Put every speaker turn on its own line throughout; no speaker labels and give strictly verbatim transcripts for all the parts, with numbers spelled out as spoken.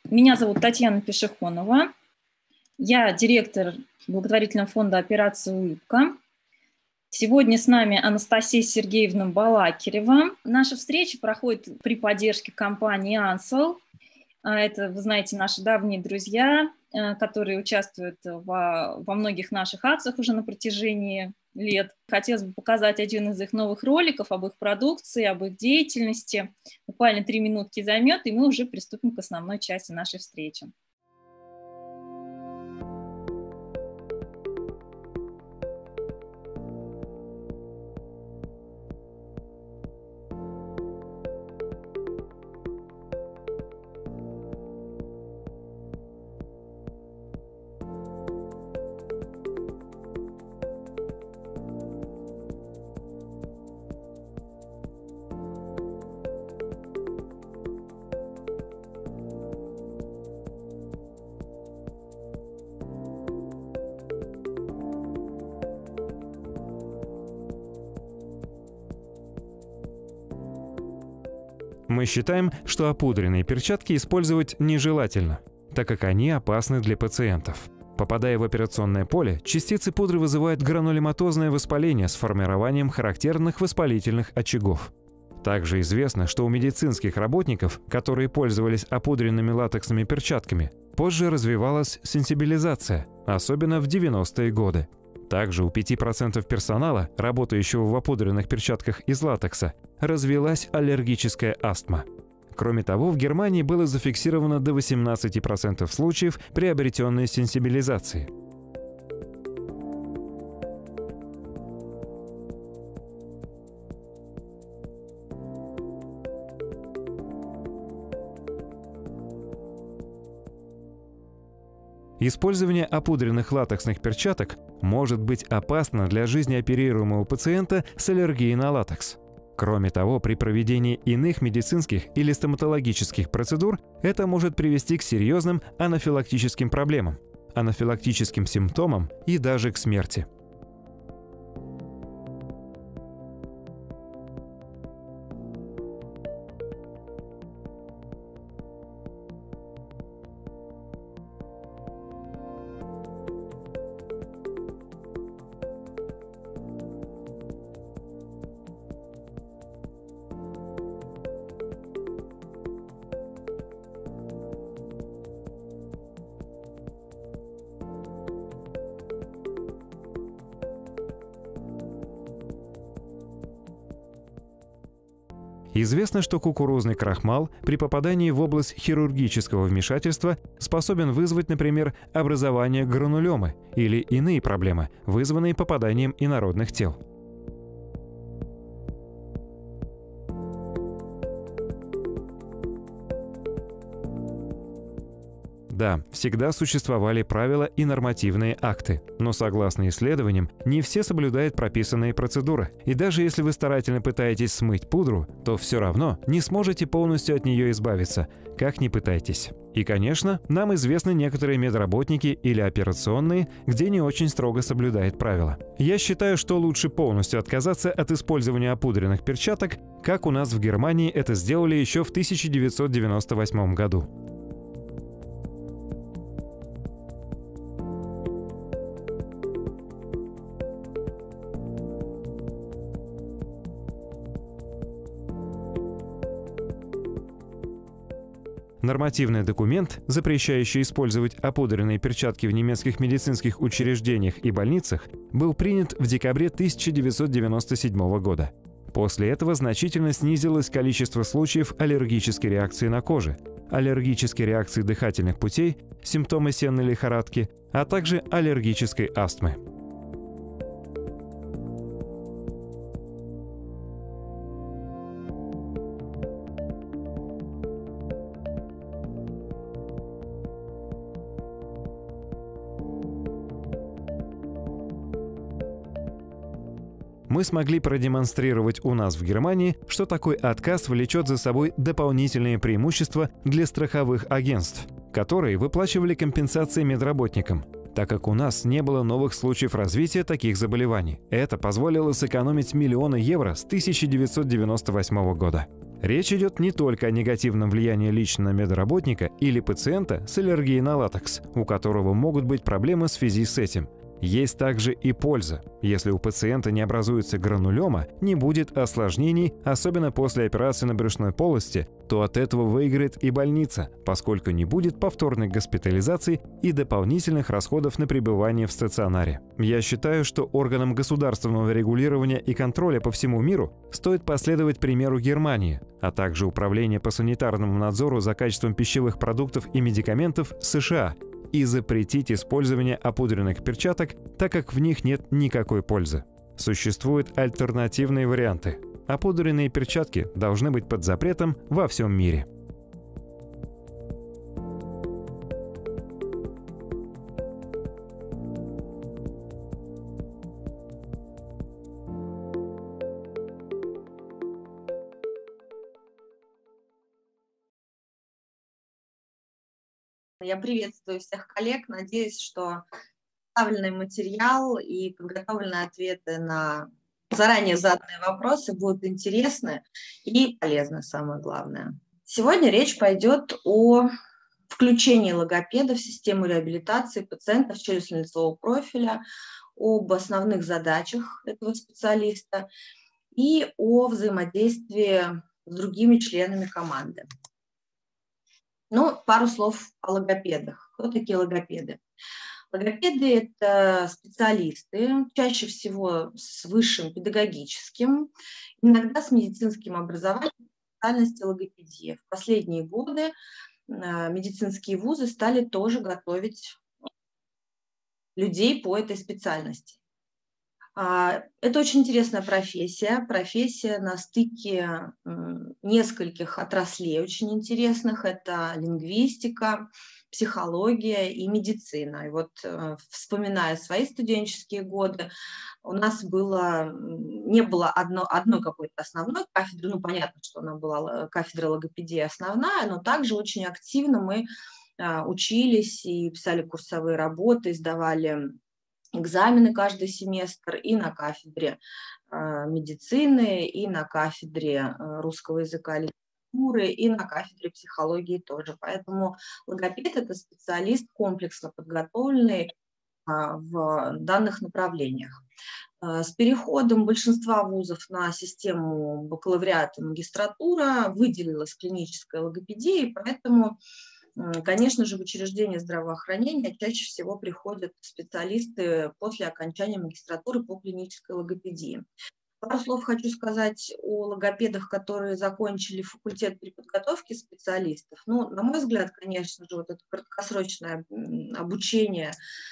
Меня зовут Татьяна Пешехонова. Я директор благотворительного фонда «Операция Улыбка». Сегодня с нами Анастасия Сергеевна Балакирева. Наша встреча проходит при поддержке компании «Ансел». Это, вы знаете, наши давние друзья, которые участвуют во, во многих наших акциях уже на протяжении лет. Хотелось бы показать один из их новых роликов об их продукции, об их деятельности. Буквально три минутки займет, и мы уже приступим к основной части нашей встречи.
Мы считаем, что опудренные перчатки использовать нежелательно, так как они опасны для пациентов. Попадая в операционное поле, частицы пудры вызывают гранулематозное воспаление с формированием характерных воспалительных очагов. Также известно, что у медицинских работников, которые пользовались опудренными латексными перчатками, позже развивалась сенсибилизация, особенно в девяностые годы. Также у пяти процентов персонала, работающего в опудренных перчатках из латекса, развилась аллергическая астма. Кроме того, в Германии было зафиксировано до восемнадцати процентов случаев приобретенной сенсибилизации. Использование опудренных латексных перчаток может быть опасно для жизни оперируемого пациента с аллергией на латекс. Кроме того, при проведении иных медицинских или стоматологических процедур это может привести к серьезным анафилактическим проблемам, анафилактическим симптомам и даже к смерти. Известно, что кукурузный крахмал при попадании в область хирургического вмешательства способен вызвать, например, образование гранулемы или иные проблемы, вызванные попаданием инородных тел. Да, всегда существовали правила и нормативные акты, но согласно исследованиям, не все соблюдают прописанные процедуры. И даже если вы старательно пытаетесь смыть пудру, то все равно не сможете полностью от нее избавиться, как ни пытайтесь. И, конечно, нам известны некоторые медработники или операционные, где не очень строго соблюдают правила. Я считаю, что лучше полностью отказаться от использования опудренных перчаток, как у нас в Германии это сделали еще в тысяча девятьсот девяносто восьмом году. Нормативный документ, запрещающий использовать опудренные перчатки в немецких медицинских учреждениях и больницах, был принят в декабре тысяча девятьсот девяносто седьмого года. После этого значительно снизилось количество случаев аллергической реакции на коже, аллергической реакции дыхательных путей, симптомы сенной лихорадки, а также аллергической астмы. Мы смогли продемонстрировать у нас в Германии, что такой отказ влечет за собой дополнительные преимущества для страховых агентств, которые выплачивали компенсации медработникам, так как у нас не было новых случаев развития таких заболеваний. Это позволило сэкономить миллионы евро с тысяча девятьсот девяносто восьмого года. Речь идет не только о негативном влиянии лично на медработника или пациента с аллергией на латекс, у которого могут быть проблемы в связи с этим. Есть также и польза. Если у пациента не образуется гранулема, не будет осложнений, особенно после операции на брюшной полости, то от этого выиграет и больница, поскольку не будет повторной госпитализации и дополнительных расходов на пребывание в стационаре. Я считаю, что органам государственного регулирования и контроля по всему миру стоит последовать примеру Германии, а также Управление по санитарному надзору за качеством пищевых продуктов и медикаментов США, и запретить использование опудренных перчаток, так как в них нет никакой пользы. Существуют альтернативные варианты. Опудренные перчатки должны быть под запретом во всем мире.
Я приветствую всех коллег. Надеюсь, что представленный материал и подготовленные ответы на заранее заданные вопросы будут интересны и полезны, самое главное. Сегодня речь пойдет о включении логопеда в систему реабилитации пациентов челюстно-лицевого профиля, об основных задачах этого специалиста и о взаимодействии с другими членами команды. Ну, пару слов о логопедах. Кто такие логопеды? Логопеды – это специалисты, чаще всего с высшим педагогическим, иногда с медицинским образованием в специальности логопедия. В последние годы медицинские вузы стали тоже готовить людей по этой специальности. Это очень интересная профессия, профессия на стыке нескольких отраслей очень интересных. Это лингвистика, психология и медицина. И вот, вспоминая свои студенческие годы, у нас было, не было одно, одной какой-то основной кафедры, ну, понятно, что она была кафедра логопедии основная, но также очень активно мы учились и писали курсовые работы, сдавали экзамены каждый семестр и на кафедре э, медицины, и на кафедре э, русского языка и литературы, и на кафедре психологии тоже. Поэтому логопед – это специалист, комплексно подготовленный э, в данных направлениях. Э, с переходом большинства вузов на систему бакалавриата и магистратура выделилась клиническая логопедия, и поэтому, конечно же, в учреждения здравоохранения чаще всего приходят специалисты после окончания магистратуры по клинической логопедии. Пару слов хочу сказать о логопедах, которые закончили факультет при подготовке специалистов. Ну, на мой взгляд, конечно же, вот это краткосрочное обучение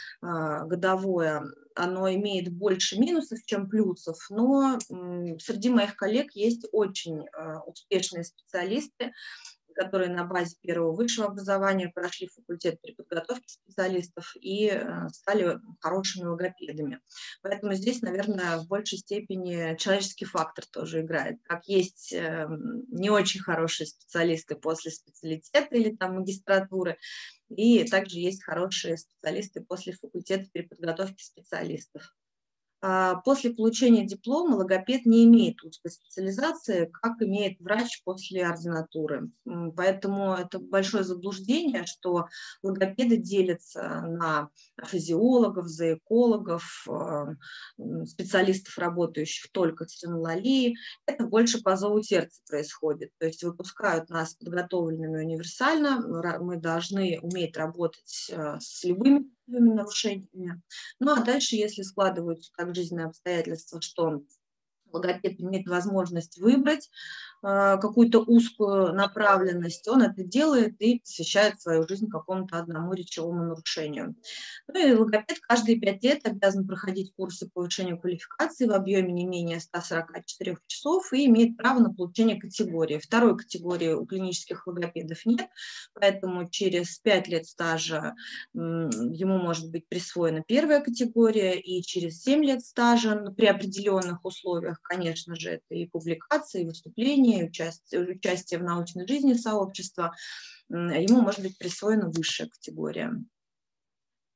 годовое, оно имеет больше минусов, чем плюсов, но среди моих коллег есть очень успешные специалисты, которые на базе первого высшего образования прошли факультет при подготовке специалистов и стали хорошими логопедами. Поэтому здесь, наверное, в большей степени человеческий фактор тоже играет. Как есть не очень хорошие специалисты после специалитета или там магистратуры, и также есть хорошие специалисты после факультета при подготовке специалистов. После получения диплома логопед не имеет узкой специализации, как имеет врач после ординатуры. Поэтому это большое заблуждение, что логопеды делятся на физиологов, зоокологов, специалистов, работающих только с ринололией. Это больше по зову сердца происходит. То есть выпускают нас подготовленными универсально, мы должны уметь работать с любыми нарушениями. Ну а дальше, если складываются так жизненные обстоятельства, что логопед имеет возможность выбрать э, какую-то узкую направленность, он это делает и посвящает свою жизнь какому-то одному речевому нарушению. Ну и логопед каждые пять лет обязан проходить курсы повышения квалификации в объеме не менее ста сорока четырёх часов и имеет право на получение категории. Второй категории у клинических логопедов нет, поэтому через пять лет стажа м, ему может быть присвоена первая категория, и через семь лет стажа при определенных условиях, конечно же, это и публикации, и выступления, и участие, участие в научной жизни сообщества, ему может быть присвоена высшая категория.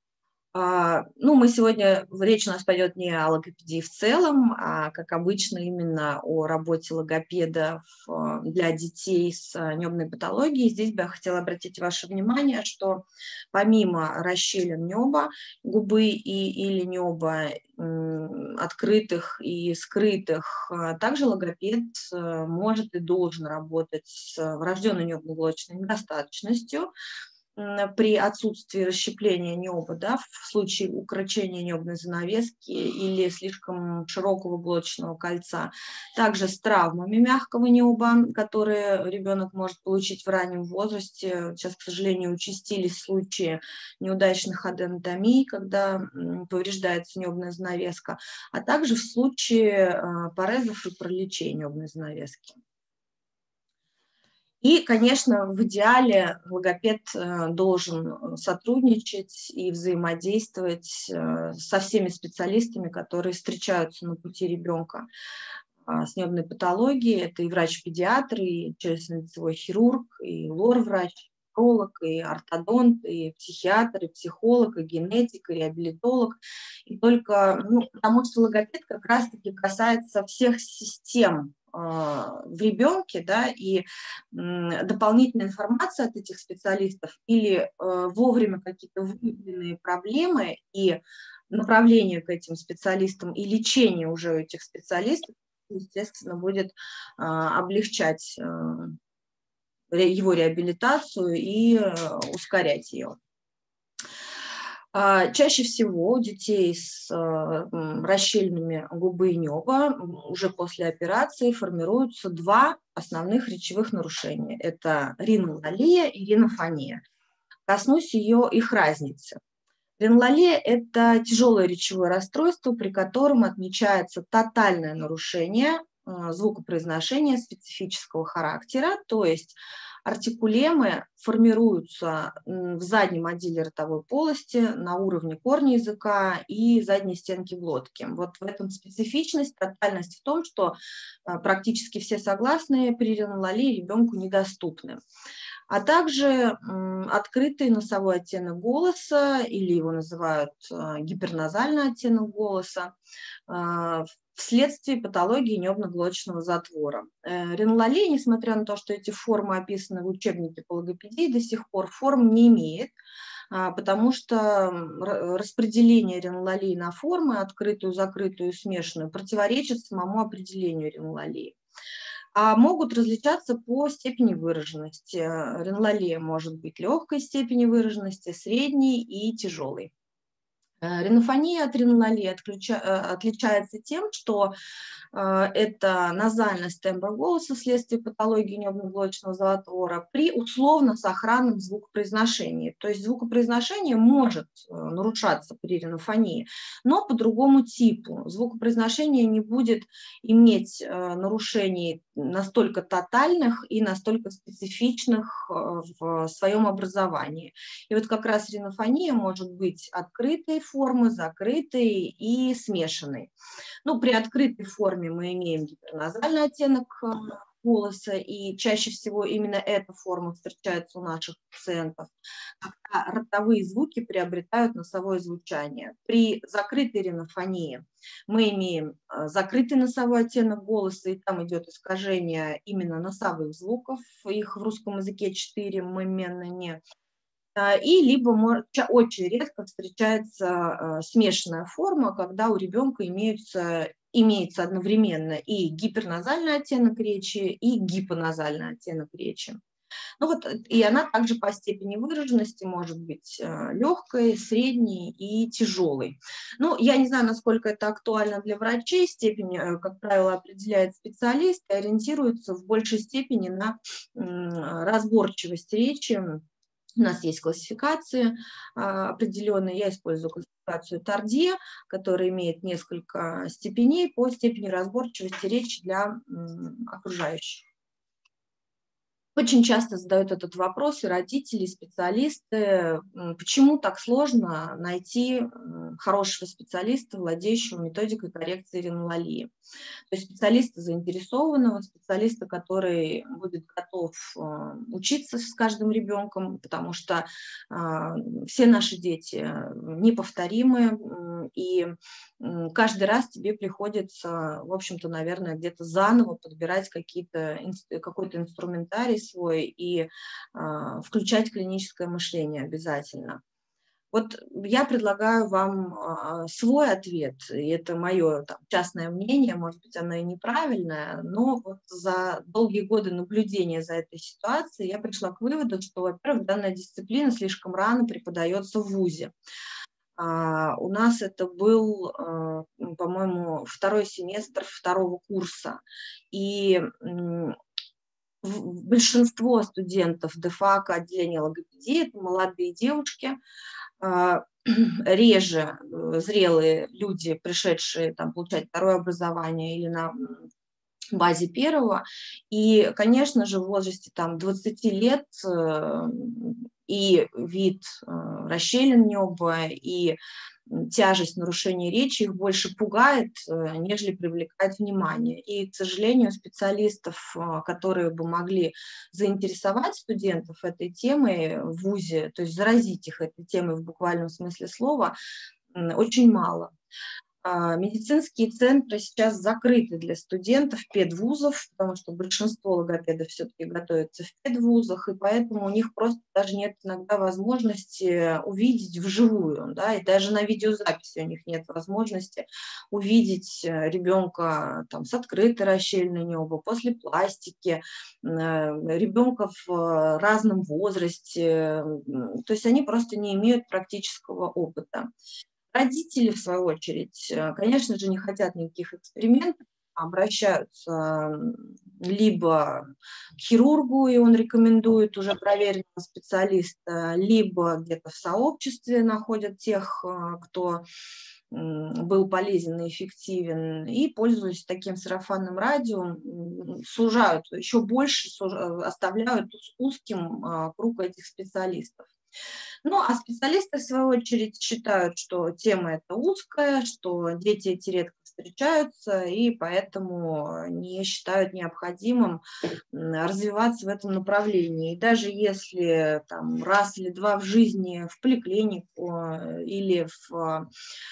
Ну, мы сегодня, речь у нас пойдет не о логопедии в целом, а, как обычно, именно о работе логопеда для детей с небной патологией. Здесь бы я хотела обратить ваше внимание, что помимо расщелин неба, губы и, или неба, открытых и скрытых, также логопед может и должен работать с врожденной небно-глоточной недостаточностью, при отсутствии расщепления неба, да, в случае укорочения небной занавески или слишком широкого глоточного кольца. Также с травмами мягкого неба, которые ребенок может получить в раннем возрасте. Сейчас, к сожалению, участились случаи неудачных аденотомий, когда повреждается небная занавеска, а также в случае парезов и параличей небной занавески. И, конечно, в идеале логопед должен сотрудничать и взаимодействовать со всеми специалистами, которые встречаются на пути ребенка с небной патологией. Это и врач-педиатр, и челюстно-лицевой хирург, и лор-врач, невролог, и ортодонт, и психиатр, и психолог, и генетик, и реабилитолог. И только, ну, потому что логопед как раз-таки касается всех систем в ребенке, да, и дополнительная информация от этих специалистов или э, вовремя какие-то выявленные проблемы и направление к этим специалистам и лечение уже у этих специалистов, естественно, будет э, облегчать э, его реабилитацию и э, ускорять ее. Чаще всего у детей с расщелинами губы и неба уже после операции формируются два основных речевых нарушения. Это ринолалия и ринофония. Коснусь ее, их разницы. Ринолалия – это тяжелое речевое расстройство, при котором отмечается тотальное нарушение звукопроизношения специфического характера, то есть артикулемы формируются в заднем отделе ротовой полости на уровне корня языка и задней стенки глотки. Вот в этом специфичность, тотальность в том, что практически все согласные при ринолалии ребенку недоступны. А также открытый носовой оттенок голоса, или его называют гиперназальный оттенок голоса, вследствие патологии небно-глоточного затвора. Ринолалия, несмотря на то, что эти формы описаны в учебнике по логопедии, до сих пор форм не имеет, потому что распределение ринолалии на формы, открытую, закрытую, смешанную, противоречит самому определению ринолалии. А могут различаться по степени выраженности. Ринолалия может быть легкой степени выраженности, средней и тяжелой. Ринофония от ринолалии отличается тем, что это назальность тембра голоса вследствие патологии небно-глоточного затвора при условно-сохранном звукопроизношении. То есть звукопроизношение может нарушаться при ринофонии, но по другому типу. Звукопроизношение не будет иметь нарушений настолько тотальных и настолько специфичных в своем образовании. И вот как раз ринофония может быть открытой формы, закрытой и смешанной. Ну, при открытой форме мы имеем гиперназальный оттенок голоса, и чаще всего именно эта форма встречается у наших пациентов, когда ротовые звуки приобретают носовое звучание. При закрытой ринофонии мы имеем закрытый носовой оттенок голоса, и там идет искажение именно носовых звуков, их в русском языке четыре, моментно не. И либо очень редко встречается смешанная форма, когда у ребенка имеются, имеется одновременно и гиперназальный оттенок речи, и гипоназальный оттенок речи. Ну вот, и она также по степени выраженности может быть легкой, средней и тяжелой. Ну, я не знаю, насколько это актуально для врачей, степень, как правило, определяет специалист и ориентируется в большей степени на разборчивость речи. У нас есть классификации а, определенные, я использую классификацию Тардье, которая имеет несколько степеней по степени разборчивости речи для м, окружающих. Очень часто задают этот вопрос и родители, и специалисты, почему так сложно найти хорошего специалиста, владеющего методикой коррекции ринолалии. То есть специалиста заинтересованного, специалиста, который будет готов учиться с каждым ребенком, потому что все наши дети неповторимы, и каждый раз тебе приходится, в общем-то, наверное, где-то заново подбирать какие-то, какой-то инструментарий свой и включать клиническое мышление обязательно. Вот я предлагаю вам свой ответ, и это мое там, частное мнение, может быть, оно и неправильное, но вот за долгие годы наблюдения за этой ситуацией я пришла к выводу, что, во-первых, данная дисциплина слишком рано преподается в вузе. У нас это был, по-моему, второй семестр второго курса, и большинство студентов ДФАКа отделения логопедии – это молодые девушки, реже зрелые люди, пришедшие там, получать второе образование или на базе первого. И, конечно же, в возрасте там, двадцати лет и вид расщелин неба, и тяжесть нарушения речи их больше пугает, нежели привлекает внимание. И, к сожалению, специалистов, которые бы могли заинтересовать студентов этой темой в вузе, то есть заразить их этой темой в буквальном смысле слова, очень мало. Медицинские центры сейчас закрыты для студентов педвузов, потому что большинство логопедов все-таки готовятся в педвузах, и поэтому у них просто даже нет иногда возможности увидеть вживую, да, и даже на видеозаписи у них нет возможности увидеть ребенка там, с открытой расщелиной неба, после пластики, ребенка в разном возрасте, то есть они просто не имеют практического опыта. Родители, в свою очередь, конечно же, не хотят никаких экспериментов, обращаются либо к хирургу, и он рекомендует уже проверенного специалиста, либо где-то в сообществе находят тех, кто был полезен и эффективен, и, пользуясь таким сарафанным радио, сужают, еще больше оставляют узким круг этих специалистов. Ну, а специалисты, в свою очередь, считают, что тема эта узкая, что дети эти редко встречаются, и поэтому не считают необходимым развиваться в этом направлении. И даже если там, раз или два в жизни в поликлинику или в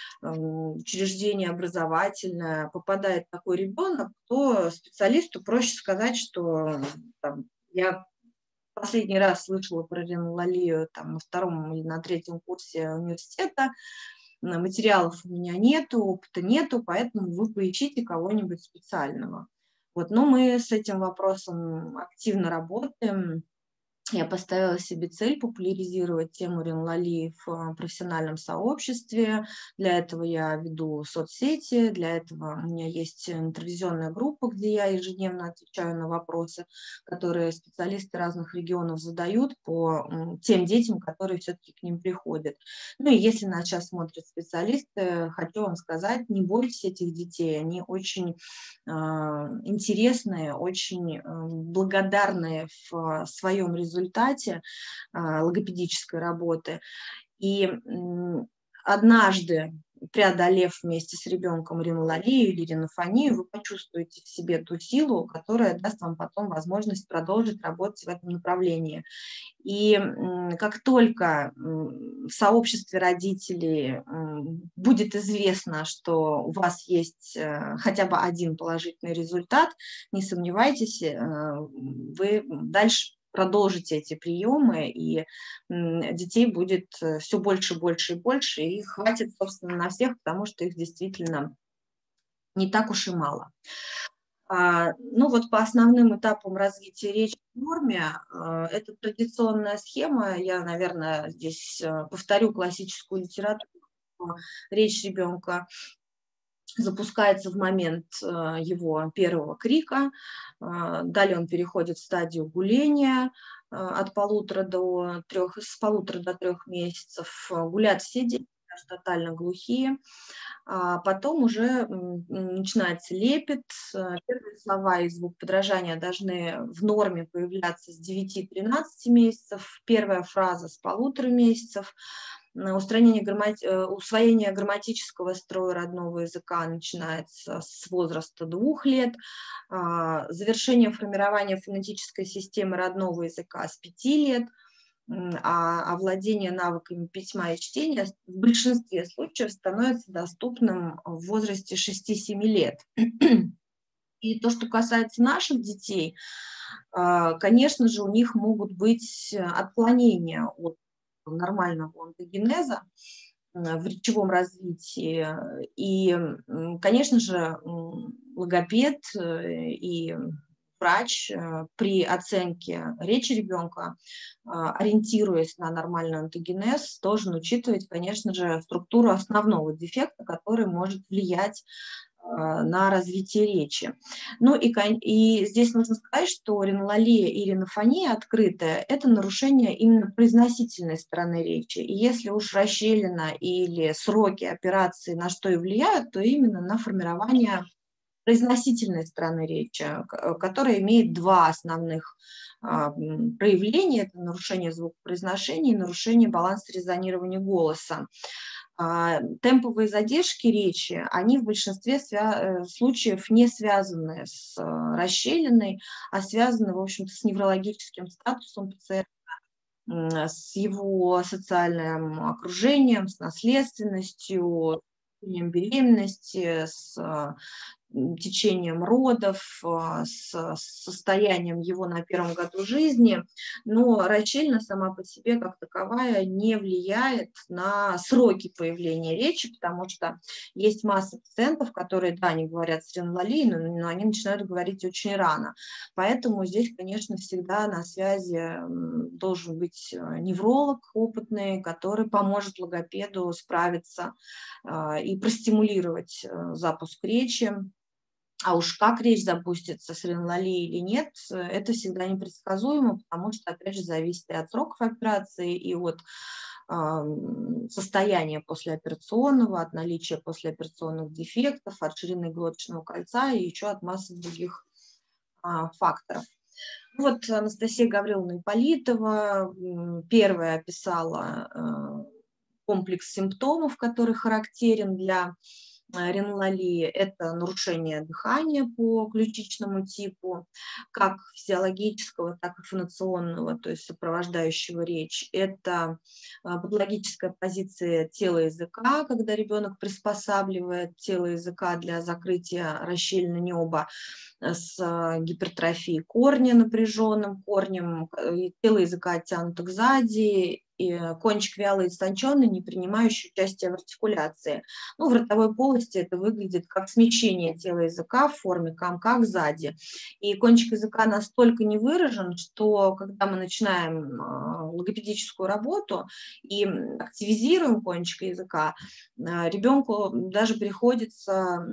учреждение образовательное попадает такой ребенок, то специалисту проще сказать, что там, я последний раз слышала про ринолалию там, на втором или на третьем курсе университета, материалов у меня нету, опыта нету, поэтому вы поищите кого-нибудь специального. Вот, но мы с этим вопросом активно работаем. Я поставила себе цель популяризировать тему ринолалии в профессиональном сообществе. Для этого я веду соцсети, для этого у меня есть интервизионная группа, где я ежедневно отвечаю на вопросы, которые специалисты разных регионов задают по тем детям, которые все-таки к ним приходят. Ну и если нас сейчас смотрят специалисты, хочу вам сказать, не бойтесь этих детей, они очень э, интересные, очень э, благодарные в своем результате, результате логопедической работы. И однажды, преодолев вместе с ребенком ринолалию или ринофонию, вы почувствуете в себе ту силу, которая даст вам потом возможность продолжить работать в этом направлении. И как только в сообществе родителей будет известно, что у вас есть хотя бы один положительный результат, не сомневайтесь, вы дальше продолжите эти приемы, и детей будет все больше, больше и больше, и хватит, собственно, на всех, потому что их действительно не так уж и мало. Ну вот по основным этапам развития речи в норме, это традиционная схема, я, наверное, здесь повторю классическую литературу, речь ребенка запускается в момент его первого крика, далее он переходит в стадию гуления от полутора до трех, с полутора до трех месяцев. Гулят все дети даже тотально глухие. А потом уже начинается лепет. Первые слова и звук подражания должны в норме появляться с девяти-тринадцати месяцев. Первая фраза с полутора месяцев. Устранение граммати... Усвоение грамматического строя родного языка начинается с возраста двух лет. Завершение формирования фонетической системы родного языка с пяти лет. А овладение навыками письма и чтения в большинстве случаев становится доступным в возрасте шести-семи лет. И то, что касается наших детей, конечно же, у них могут быть отклонения от нормального онтогенеза в речевом развитии. И, конечно же, логопед и врач при оценке речи ребенка, ориентируясь на нормальный онтогенез, должен учитывать, конечно же, структуру основного дефекта, который может влиять на развитие речи. Ну и, и здесь нужно сказать, что ринолалия и ринофония открытая – это нарушение именно произносительной стороны речи. И если уж расщелина или сроки операции на что и влияют, то именно на формирование произносительной стороны речи, которая имеет два основных проявления. Это нарушение звукопроизношения и нарушение баланса резонирования голоса. Темповые задержки речи, они в большинстве случаев не связаны с расщелиной, а связаны, в общем-то, с неврологическим статусом пациента, с его социальным окружением, с наследственностью, с беременности, с течением родов, с состоянием его на первом году жизни, но расщелина сама по себе как таковая не влияет на сроки появления речи, потому что есть масса пациентов, которые, да, они говорят с ринолалией, но, но они начинают говорить очень рано. Поэтому здесь, конечно, всегда на связи должен быть невролог опытный, который поможет логопеду справиться и простимулировать запуск речи. А уж как речь запустится с ринолалией или нет, это всегда непредсказуемо, потому что, опять же, зависит и от сроков операции, и от э, состояния послеоперационного, от наличия послеоперационных дефектов, от ширины глоточного кольца и еще от массы других э, факторов. Вот Анастасия Гавриловна Ипполитова первая описала э, комплекс симптомов, который характерен для ринолалии. Это нарушение дыхания по ключичному типу, как физиологического, так и фонационного, то есть сопровождающего речь. Это патологическая позиция тела языка, когда ребенок приспосабливает тело языка для закрытия расщелины неба с гипертрофией корня, напряженным корнем, тело языка оттянуто сзади, и кончик вяло истонченный, не принимающий участие в артикуляции. Ну, в ротовой полости это выглядит как смещение тела языка в форме комка сзади. И кончик языка настолько не выражен, что когда мы начинаем логопедическую работу и активизируем кончик языка, ребенку даже приходится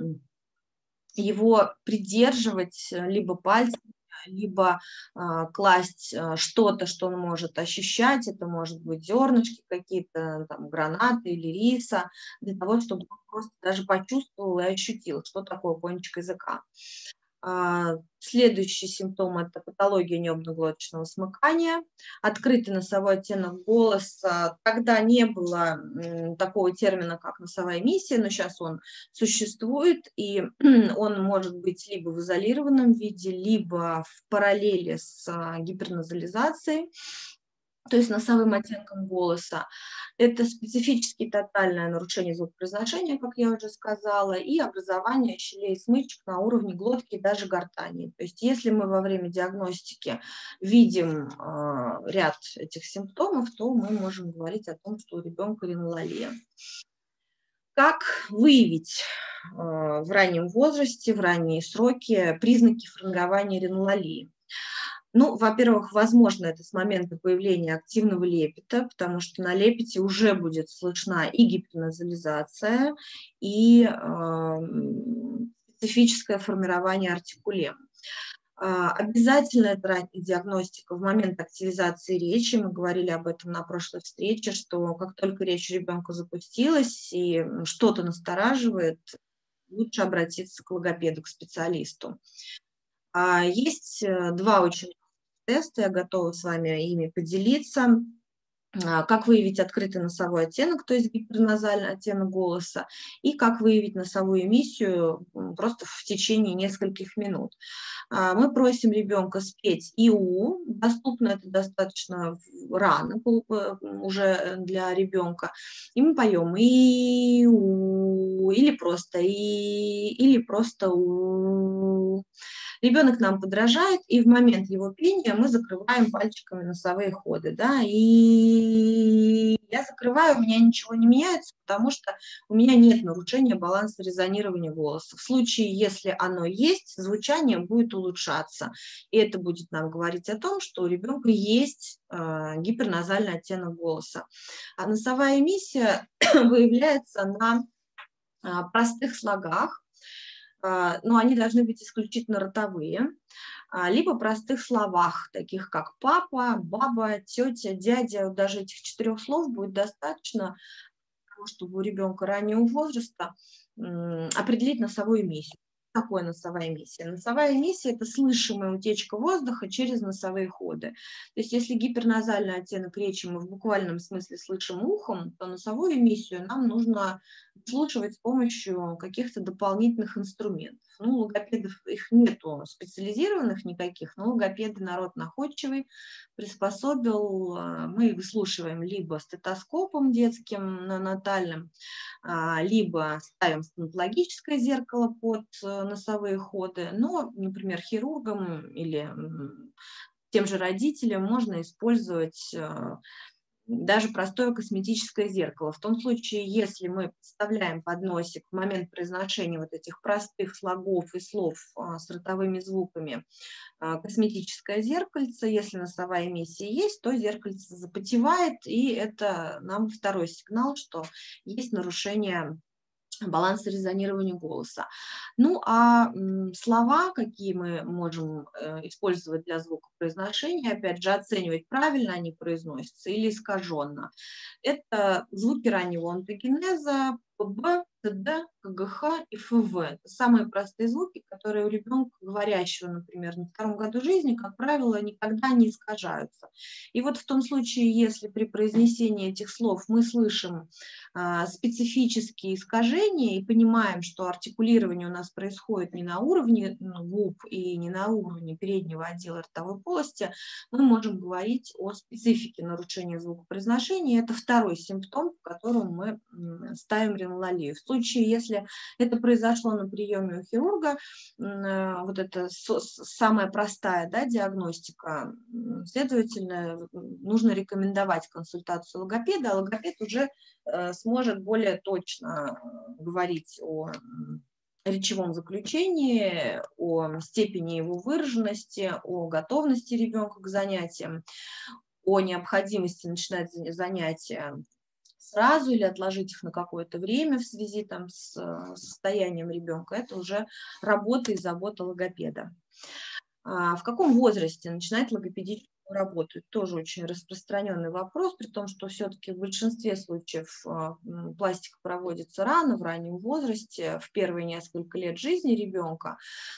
его придерживать либо пальцем, либо э, класть э, что-то, что он может ощущать, это может быть зернышки какие-то, там, гранаты или риса, для того, чтобы он просто даже почувствовал и ощутил, что такое кончик языка. А, следующий симптом – это патология небно-глоточного смыкания, открытый носовой оттенок голоса. Тогда не было м, такого термина, как носовая эмиссия, но сейчас он существует, и он может быть либо в изолированном виде, либо в параллели с а, гиперназализацией, то есть носовым оттенком голоса. Это специфически тотальное нарушение звукопроизношения, как я уже сказала, и образование щелей и смычек на уровне глотки и даже гортани. То есть если мы во время диагностики видим э, ряд этих симптомов, то мы можем говорить о том, что у ребенка ринолалия. Как выявить э, в раннем возрасте, в ранние сроки признаки формирования ринолалии? Ну, во-первых, возможно, это с момента появления активного лепета, потому что на лепете уже будет слышна и гиперназализация, и э, специфическое формирование артикулем. Обязательно это ранняя диагностика в момент активизации речи. Мы говорили об этом на прошлой встрече, что как только речь у ребенка запустилась и что-то настораживает, лучше обратиться к логопеду, к специалисту. Есть два очень теста, я готова с вами ими поделиться. Как выявить открытый носовой оттенок, то есть гиперназальный оттенок голоса, и как выявить носовую эмиссию просто в течение нескольких минут. Мы просим ребенка спеть ИУ, доступно это достаточно рано уже для ребенка, и мы поем ИУ, или просто И, или просто У. Ребенок нам подражает, и в момент его пения мы закрываем пальчиками носовые ходы, да, и я закрываю, у меня ничего не меняется, потому что у меня нет нарушения баланса резонирования голоса. В случае, если оно есть, звучание будет улучшаться, и это будет нам говорить о том, что у ребенка есть э, гиперназальный оттенок голоса. А носовая эмиссия выявляется на э, простых слогах, но они должны быть исключительно ротовые, либо простых словах, таких как папа, баба, тетя, дядя. Даже этих четырех слов будет достаточно, чтобы у ребенка раннего возраста определить носовую эмиссию. Что такое носовая эмиссия? Носовая эмиссия – это слышимая утечка воздуха через носовые ходы. То есть если гиперназальный оттенок речи мы в буквальном смысле слышим ухом, то носовую эмиссию нам нужно слушать с помощью каких-то дополнительных инструментов. Ну, логопедов их нету специализированных никаких, но логопеды народ находчивый, приспособил. Мы выслушиваем либо стетоскопом детским натальным, либо ставим стоматологическое зеркало под носовые ходы, но, например, хирургам или тем же родителям можно использовать даже простое косметическое зеркало. В том случае, если мы подставляем под носик в момент произношения вот этих простых слогов и слов с ротовыми звуками косметическое зеркальце, если носовая эмиссия есть, то зеркальце запотевает, и это нам второй сигнал, что есть нарушение баланса резонирования голоса. Ну, а слова, какие мы можем э, использовать для звукопроизношения, опять же, оценивать, правильно они произносятся или искаженно. Это звуки раннего онтогенеза, ПБ, ТД, КГХ и ФВ. Это самые простые звуки, которые у ребенка, говорящего, например, на втором году жизни, как правило, никогда не искажаются. И вот в том случае, если при произнесении этих слов мы слышим а, специфические искажения и понимаем, что артикулирование у нас происходит не на уровне губ и не на уровне переднего отдела ротовой полости, мы можем говорить о специфике нарушения звукопроизношения. Это второй симптом, по которому мы ставим ринололию. В случае, если это произошло на приеме у хирурга, вот это самая простая, да, диагностика, следовательно, нужно рекомендовать консультацию логопеда, а логопед уже сможет более точно говорить о речевом заключении, о степени его выраженности, о готовности ребенка к занятиям, о необходимости начинать занятия сразу или отложить их на какое-то время в связи там, с состоянием ребенка. Это уже работа и забота логопеда. А в каком возрасте начинать логопедическую работу? Это тоже очень распространенный вопрос, при том, что все-таки в большинстве случаев пластика проводится рано, в раннем возрасте, в первые несколько лет жизни ребенка.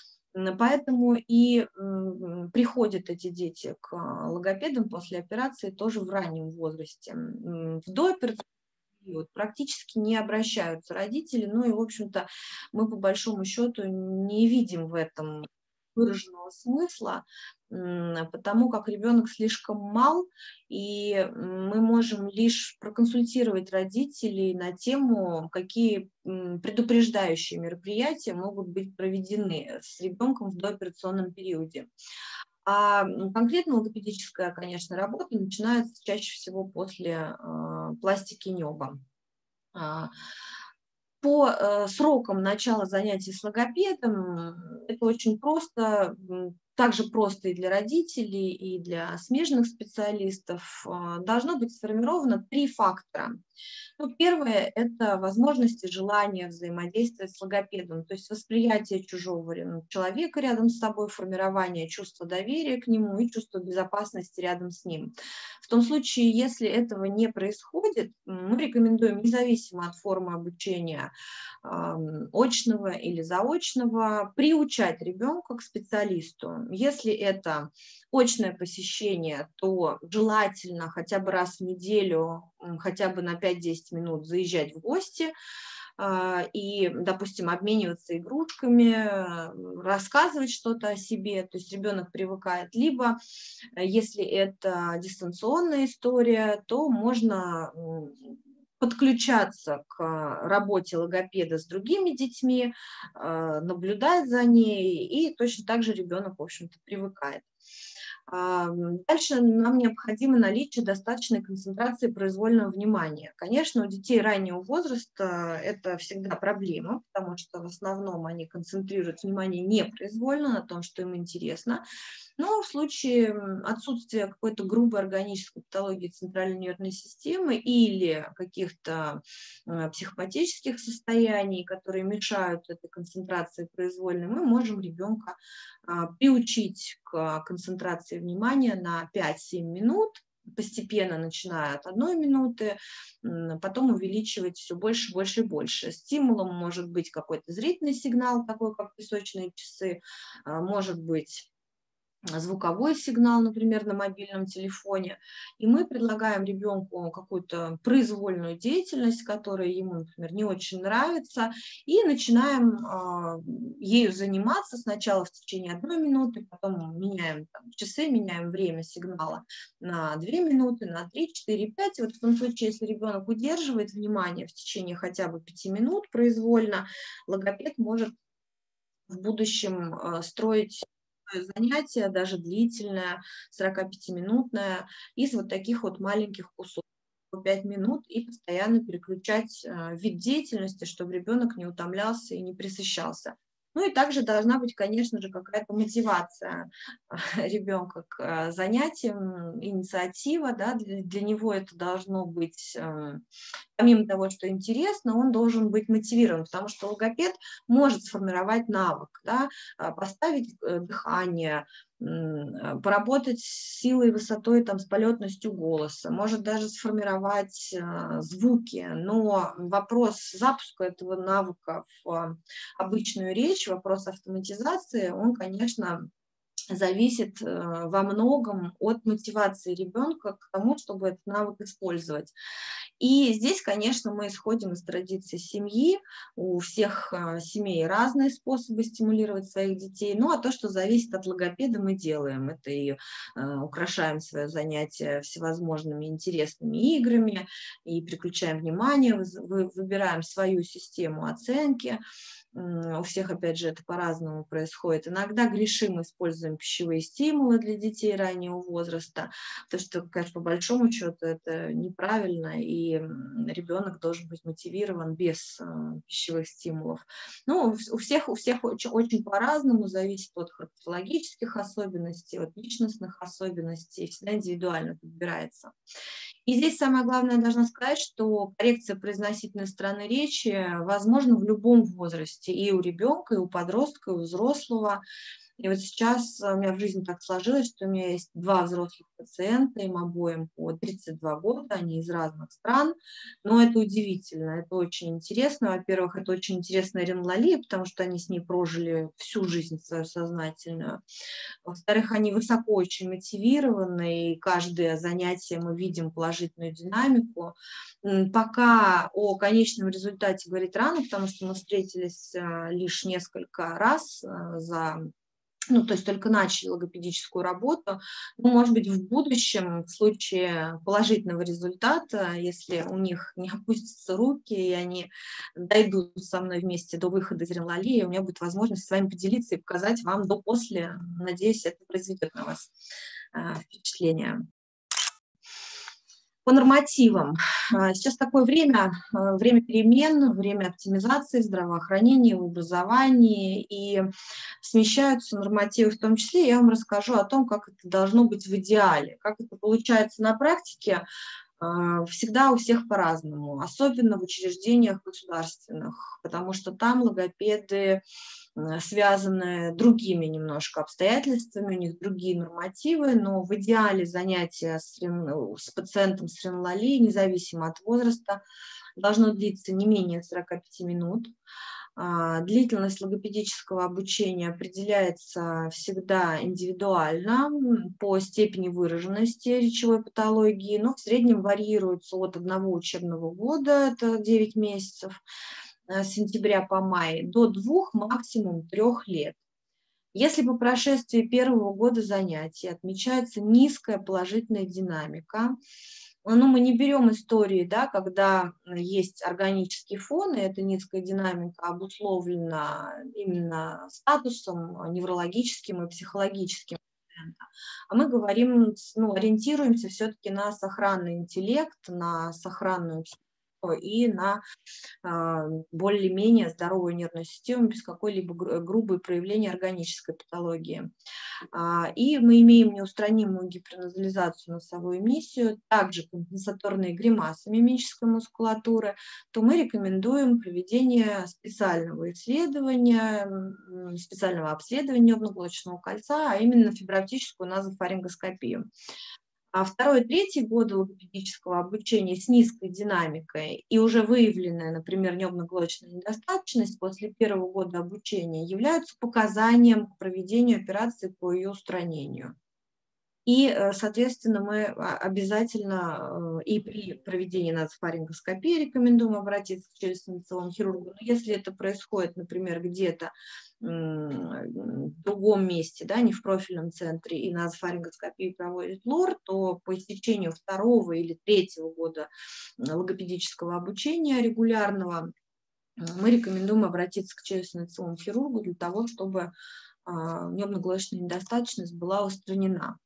Поэтому и приходят эти дети к логопедам после операции тоже в раннем возрасте. В дооперационный период практически не обращаются родители, ну и, в общем-то, мы по большому счету не видим в этом выраженного смысла, потому как ребенок слишком мал, и мы можем лишь проконсультировать родителей на тему, какие предупреждающие мероприятия могут быть проведены с ребенком в дооперационном периоде. А конкретно логопедическая, конечно, работа начинается чаще всего после э, пластики неба. По э, срокам начала занятий с логопедом это очень просто. также просто и для родителей, и для смежных специалистов, должно быть сформировано три фактора. Ну, первое – это возможности, желания взаимодействовать с логопедом, то есть восприятие чужого человека рядом с собой, формирование чувства доверия к нему и чувства безопасности рядом с ним. В том случае, если этого не происходит, мы рекомендуем, независимо от формы обучения, очного или заочного, приучать ребенка к специалисту. Если это очное посещение, то желательно хотя бы раз в неделю, хотя бы на пять-десять минут заезжать в гости и, допустим, обмениваться игрушками, рассказывать что-то о себе, то есть ребенок привыкает. Либо, если это дистанционная история, то можно подключаться к работе логопеда с другими детьми, наблюдать за ней, и точно так же ребенок, в общем-то, привыкает. Дальше нам необходимо наличие достаточной концентрации произвольного внимания. Конечно, у детей раннего возраста это всегда проблема, потому что в основном они концентрируют внимание непроизвольно на том, что им интересно. Но в случае отсутствия какой-то грубой органической патологии центральной нервной системы или каких-то психопатических состояний, которые мешают этой концентрации произвольной, мы можем ребенка приучить к концентрации внимания на пять-семь минут, постепенно начиная от одной минуты, потом увеличивать все больше, больше и больше. Стимулом может быть какой-то зрительный сигнал, такой как песочные часы, может быть звуковой сигнал, например, на мобильном телефоне, и мы предлагаем ребенку какую-то произвольную деятельность, которая ему, например, не очень нравится, и начинаем э, ею заниматься сначала в течение одной минуты, потом меняем там, часы, меняем время сигнала на две минуты, на три, четыре, пять. И вот в том случае, если ребенок удерживает внимание в течение хотя бы пяти минут произвольно, логопед может в будущем э, строить занятие, даже длительное, сорокапятиминутное, из вот таких вот маленьких кусочков по пять минут и постоянно переключать вид деятельности, чтобы ребенок не утомлялся и не пресыщался. Ну и также должна быть, конечно же, какая-то мотивация ребенка к занятиям, инициатива, да, для, для него это должно быть, помимо того, что интересно, он должен быть мотивирован, потому что логопед может сформировать навык, да, поставить дыхание, поработать с силой и высотой, там, с полетностью голоса, может даже сформировать э, звуки, но вопрос запуска этого навыка в обычную речь, вопрос автоматизации, он, конечно, зависит э, во многом от мотивации ребенка к тому, чтобы этот навык использовать. И здесь, конечно, мы исходим из традиции семьи. У всех э, семей разные способы стимулировать своих детей. Ну, а то, что зависит от логопеда, мы делаем. Это и э, украшаем свое занятие всевозможными интересными играми, и переключаем внимание, вы, выбираем свою систему оценки. У всех, опять же, это по-разному происходит. Иногда грешим, используем пищевые стимулы для детей раннего возраста, потому что, конечно, по большому счету это неправильно, и ребенок должен быть мотивирован без э, пищевых стимулов. Ну, у всех, у всех очень, очень по-разному, зависит от характерологических особенностей, от личностных особенностей, всегда индивидуально подбирается. И здесь самое главное, я должна сказать, что коррекция произносительной стороны речи возможна в любом возрасте, и у ребенка, и у подростка, и у взрослого. И вот сейчас у меня в жизни так сложилось, что у меня есть два взрослых пациента, им обоим по тридцать два года, они из разных стран, но это удивительно, это очень интересно. Во-первых, это очень интересная ринолалия, потому что они с ней прожили всю жизнь свою сознательную. Во-вторых, они высоко очень мотивированы, и каждое занятие мы видим положительную динамику. Пока о конечном результате говорить рано, потому что мы встретились лишь несколько раз за... Ну, то есть только начали логопедическую работу. Ну, может быть, в будущем, в случае положительного результата, если у них не опустятся руки, и они дойдут со мной вместе до выхода из ринолалии, у меня будет возможность с вами поделиться и показать вам до-после. Надеюсь, это произведет на вас э, впечатление. По нормативам. Сейчас такое время, время перемен, время оптимизации в здравоохранении, в образовании, и смещаются нормативы в том числе. Я вам расскажу о том, как это должно быть в идеале. Как это получается на практике, всегда у всех по-разному, особенно в учреждениях государственных, потому что там логопеды связаны другими немножко обстоятельствами, у них другие нормативы, но в идеале занятия с, с пациентом с ринололией, независимо от возраста, должно длиться не менее сорока пяти минут. Длительность логопедического обучения определяется всегда индивидуально по степени выраженности речевой патологии, но в среднем варьируется от одного учебного года, это девять месяцев, с сентября по май, до двух, максимум трех лет. Если по прошествии первого года занятий отмечается низкая положительная динамика, ну, мы не берем истории, да, когда есть органический фон, и эта низкая динамика обусловлена именно статусом неврологическим и психологическим, а мы говорим, ну, ориентируемся все-таки на сохранный интеллект, на сохранную психику и на а, более-менее здоровую нервную систему без какой-либо грубой проявления органической патологии. А, и мы имеем неустранимую гиперназализацию, носовую эмиссию, также компенсаторные гримасы мимической мускулатуры, то мы рекомендуем проведение специального исследования, специального обследования небно-глоточного кольца, а именно фиброоптическую назофарингоскопию. А второй и третий годы логопедического обучения с низкой динамикой и уже выявленная, например, небно-глоточная недостаточность после первого года обучения являются показанием к проведению операции по ее устранению. И, соответственно, мы обязательно и при проведении назофарингоскопии рекомендуем обратиться к челюстно-лицевому хирургу. Но если это происходит, например, где-то в другом месте, да, не в профильном центре, и назофарингоскопию проводит лор, то по истечению второго или третьего года логопедического обучения регулярного мы рекомендуем обратиться к челюстно-лицевому хирургу для того, чтобы небно-глоточная недостаточность была устранена.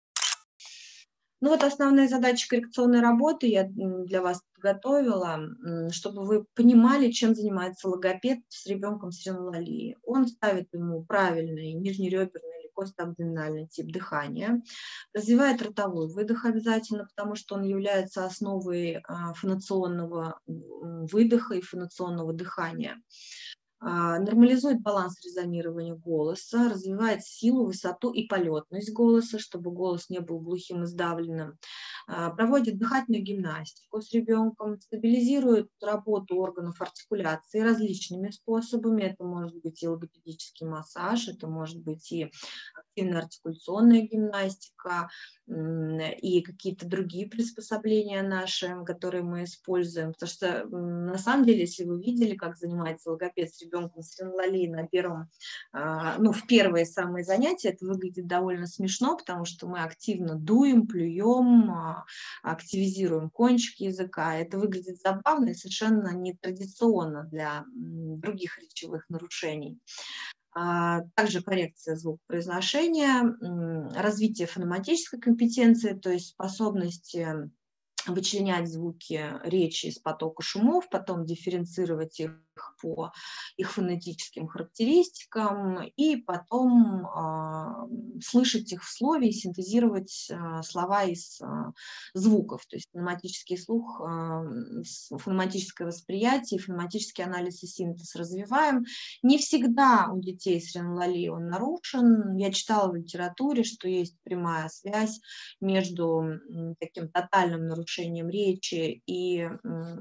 Ну вот основные задачи коррекционной работы я для вас подготовила, чтобы вы понимали, чем занимается логопед с ребенком с ринололией. Он ставит ему правильный нижнереберный или костоабдоминальный тип дыхания, развивает ротовой выдох обязательно, потому что он является основой фонационного выдоха и фонационного дыхания. Нормализует баланс резонирования голоса, развивает силу, высоту и полетность голоса, чтобы голос не был глухим и сдавленным, проводит дыхательную гимнастику с ребенком, стабилизирует работу органов артикуляции различными способами. Это может быть и логопедический массаж, это может быть и активная артикуляционная гимнастика, и какие-то другие приспособления наши, которые мы используем. Потому что на самом деле, если вы видели, как занимается логопед с ребенком с ринололией на первом, ну, в первые самые занятия, это выглядит довольно смешно, потому что мы активно дуем, плюем, активизируем кончик языка. Это выглядит забавно и совершенно нетрадиционно для других речевых нарушений. Также коррекция звукопроизношения, развитие фонематической компетенции, то есть способности вычленять звуки речи из потока шумов, потом дифференцировать их по их фонетическим характеристикам и потом э, слышать их в слове и синтезировать э, слова из э, звуков, то есть фонематический слух, э, фонематическое восприятие, фонематический анализ и синтез развиваем. Не всегда у детей с ринололией он нарушен. Я читала в литературе, что есть прямая связь между э, таким тотальным нарушением речи и э,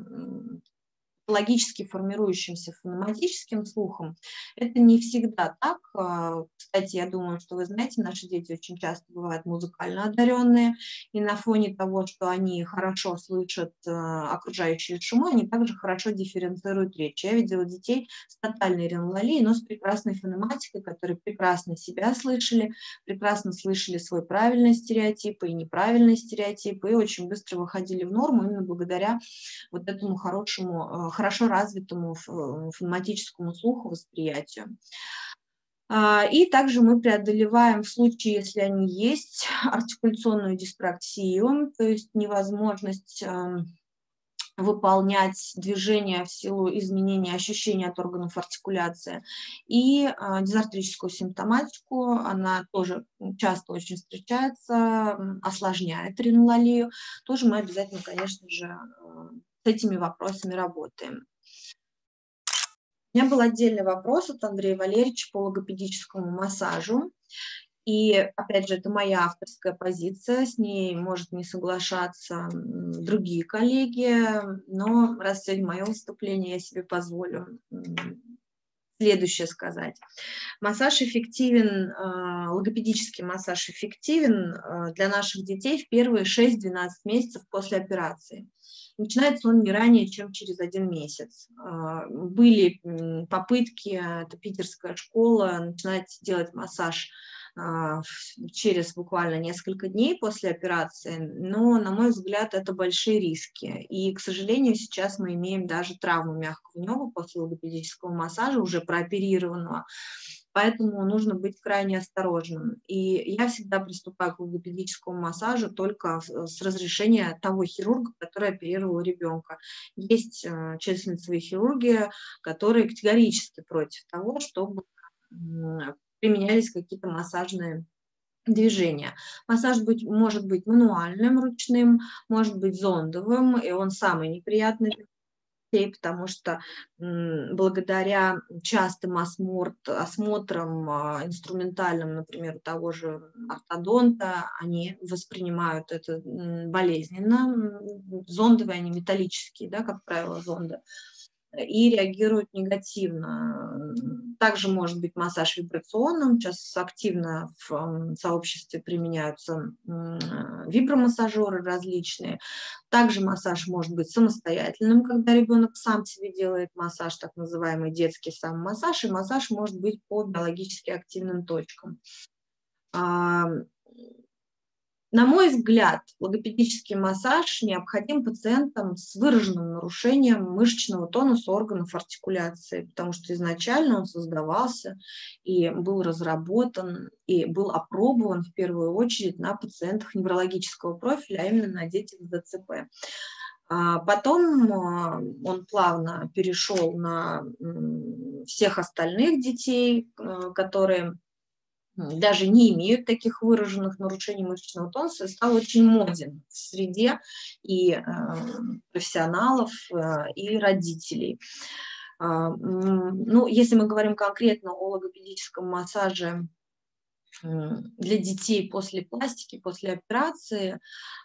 логически формирующимся фонематическим слухом. Это не всегда так. Кстати, я думаю, что вы знаете, наши дети очень часто бывают музыкально одаренные, и на фоне того, что они хорошо слышат окружающие шумы, они также хорошо дифференцируют речь. Я видела детей с тотальной ринололией, но с прекрасной фонематикой, которые прекрасно себя слышали, прекрасно слышали свой правильный стереотип и неправильный стереотип, и очень быстро выходили в норму именно благодаря вот этому хорошему, хорошо развитому фонематическому слуху, восприятию. И также мы преодолеваем в случае, если они есть, артикуляционную диспраксию, то есть невозможность выполнять движения в силу изменения ощущения от органов артикуляции. И э, дизартрическую симптоматику, она тоже часто очень встречается, осложняет ринололию. Тоже мы обязательно, конечно же, э, с этими вопросами работаем. У меня был отдельный вопрос от Андрея Валерьевича по логопедическому массажу. И, опять же, это моя авторская позиция, с ней может не соглашаться другие коллеги, но раз сегодня мое выступление, я себе позволю следующее сказать. Массаж эффективен, логопедический массаж эффективен для наших детей в первые шесть-двенадцать месяцев после операции. Начинается он не ранее, чем через один месяц. Были попытки, это питерская школа, начинать делать массаж через буквально несколько дней после операции, но, на мой взгляд, это большие риски. И, к сожалению, сейчас мы имеем даже травму мягкого неба после логопедического массажа, уже прооперированного, поэтому нужно быть крайне осторожным. И я всегда приступаю к логопедическому массажу только с разрешения того хирурга, который оперировал ребенка. Есть челюстно-лицевые хирурги, которые категорически против того, чтобы применялись какие-то массажные движения. Массаж быть, может быть мануальным, ручным, может быть зондовым, и он самый неприятный, потому что м, благодаря частым осмотр, осмотрам а, инструментальным, например, того же ортодонта, они воспринимают это м, болезненно. Зондовые, они металлические, да, как правило, зонды, и реагируют негативно. Также может быть массаж вибрационным. Сейчас активно в сообществе применяются вибромассажеры различные. Также массаж может быть самостоятельным, когда ребенок сам себе делает массаж, так называемый детский самомассаж, и массаж может быть по биологически активным точкам. На мой взгляд, логопедический массаж необходим пациентам с выраженным нарушением мышечного тонуса органов артикуляции, потому что изначально он создавался и был разработан, и был опробован в первую очередь на пациентах неврологического профиля, а именно на детях с ДЦП. Потом он плавно перешел на всех остальных детей, которые даже не имеют таких выраженных нарушений мышечного тонуса, стал очень моден в среде и э, профессионалов, э, и родителей. Э, ну, если мы говорим конкретно о логопедическом массаже э, для детей после пластики, после операции,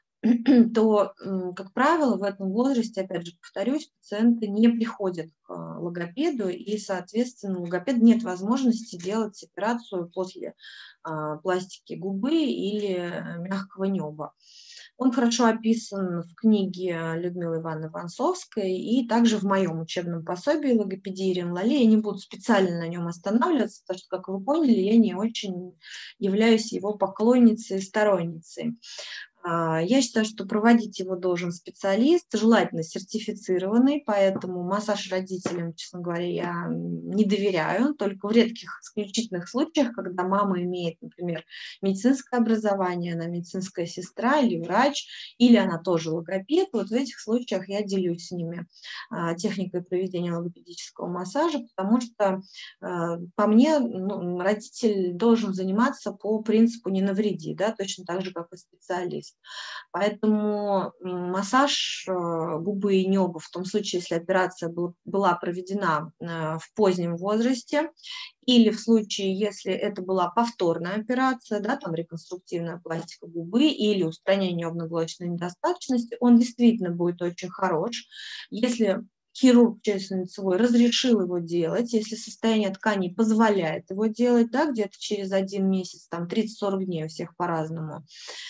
то, как правило, в этом возрасте, опять же, повторюсь, пациенты не приходят к логопеду, и, соответственно, у логопеда нет возможности делать операцию после а, пластики губы или мягкого неба. Он хорошо описан в книге Людмилы Ивановны Ванцовской и также в моем учебном пособии «Логопедия и ринололия». Я не буду специально на нем останавливаться, потому что, как вы поняли, я не очень являюсь его поклонницей и сторонницей. Я считаю, что проводить его должен специалист, желательно сертифицированный, поэтому массаж родителям, честно говоря, я не доверяю, только в редких исключительных случаях, когда мама имеет, например, медицинское образование, она медицинская сестра или врач, или она тоже логопед, вот в этих случаях я делюсь с ними техникой проведения логопедического массажа, потому что, по мне, ну, родитель должен заниматься по принципу «не навреди», да, точно так же, как и специалист. Поэтому массаж губы и неба в том случае, если операция был, была проведена в позднем возрасте, или в случае, если это была повторная операция, да, там реконструктивная пластика губы или устранение небно-глоточной недостаточности, он действительно будет очень хорош. Если хирург челюстно-лицевой разрешил его делать, если состояние тканей позволяет его делать, да, где-то через один месяц, там тридцать-сорок дней у всех по-разному,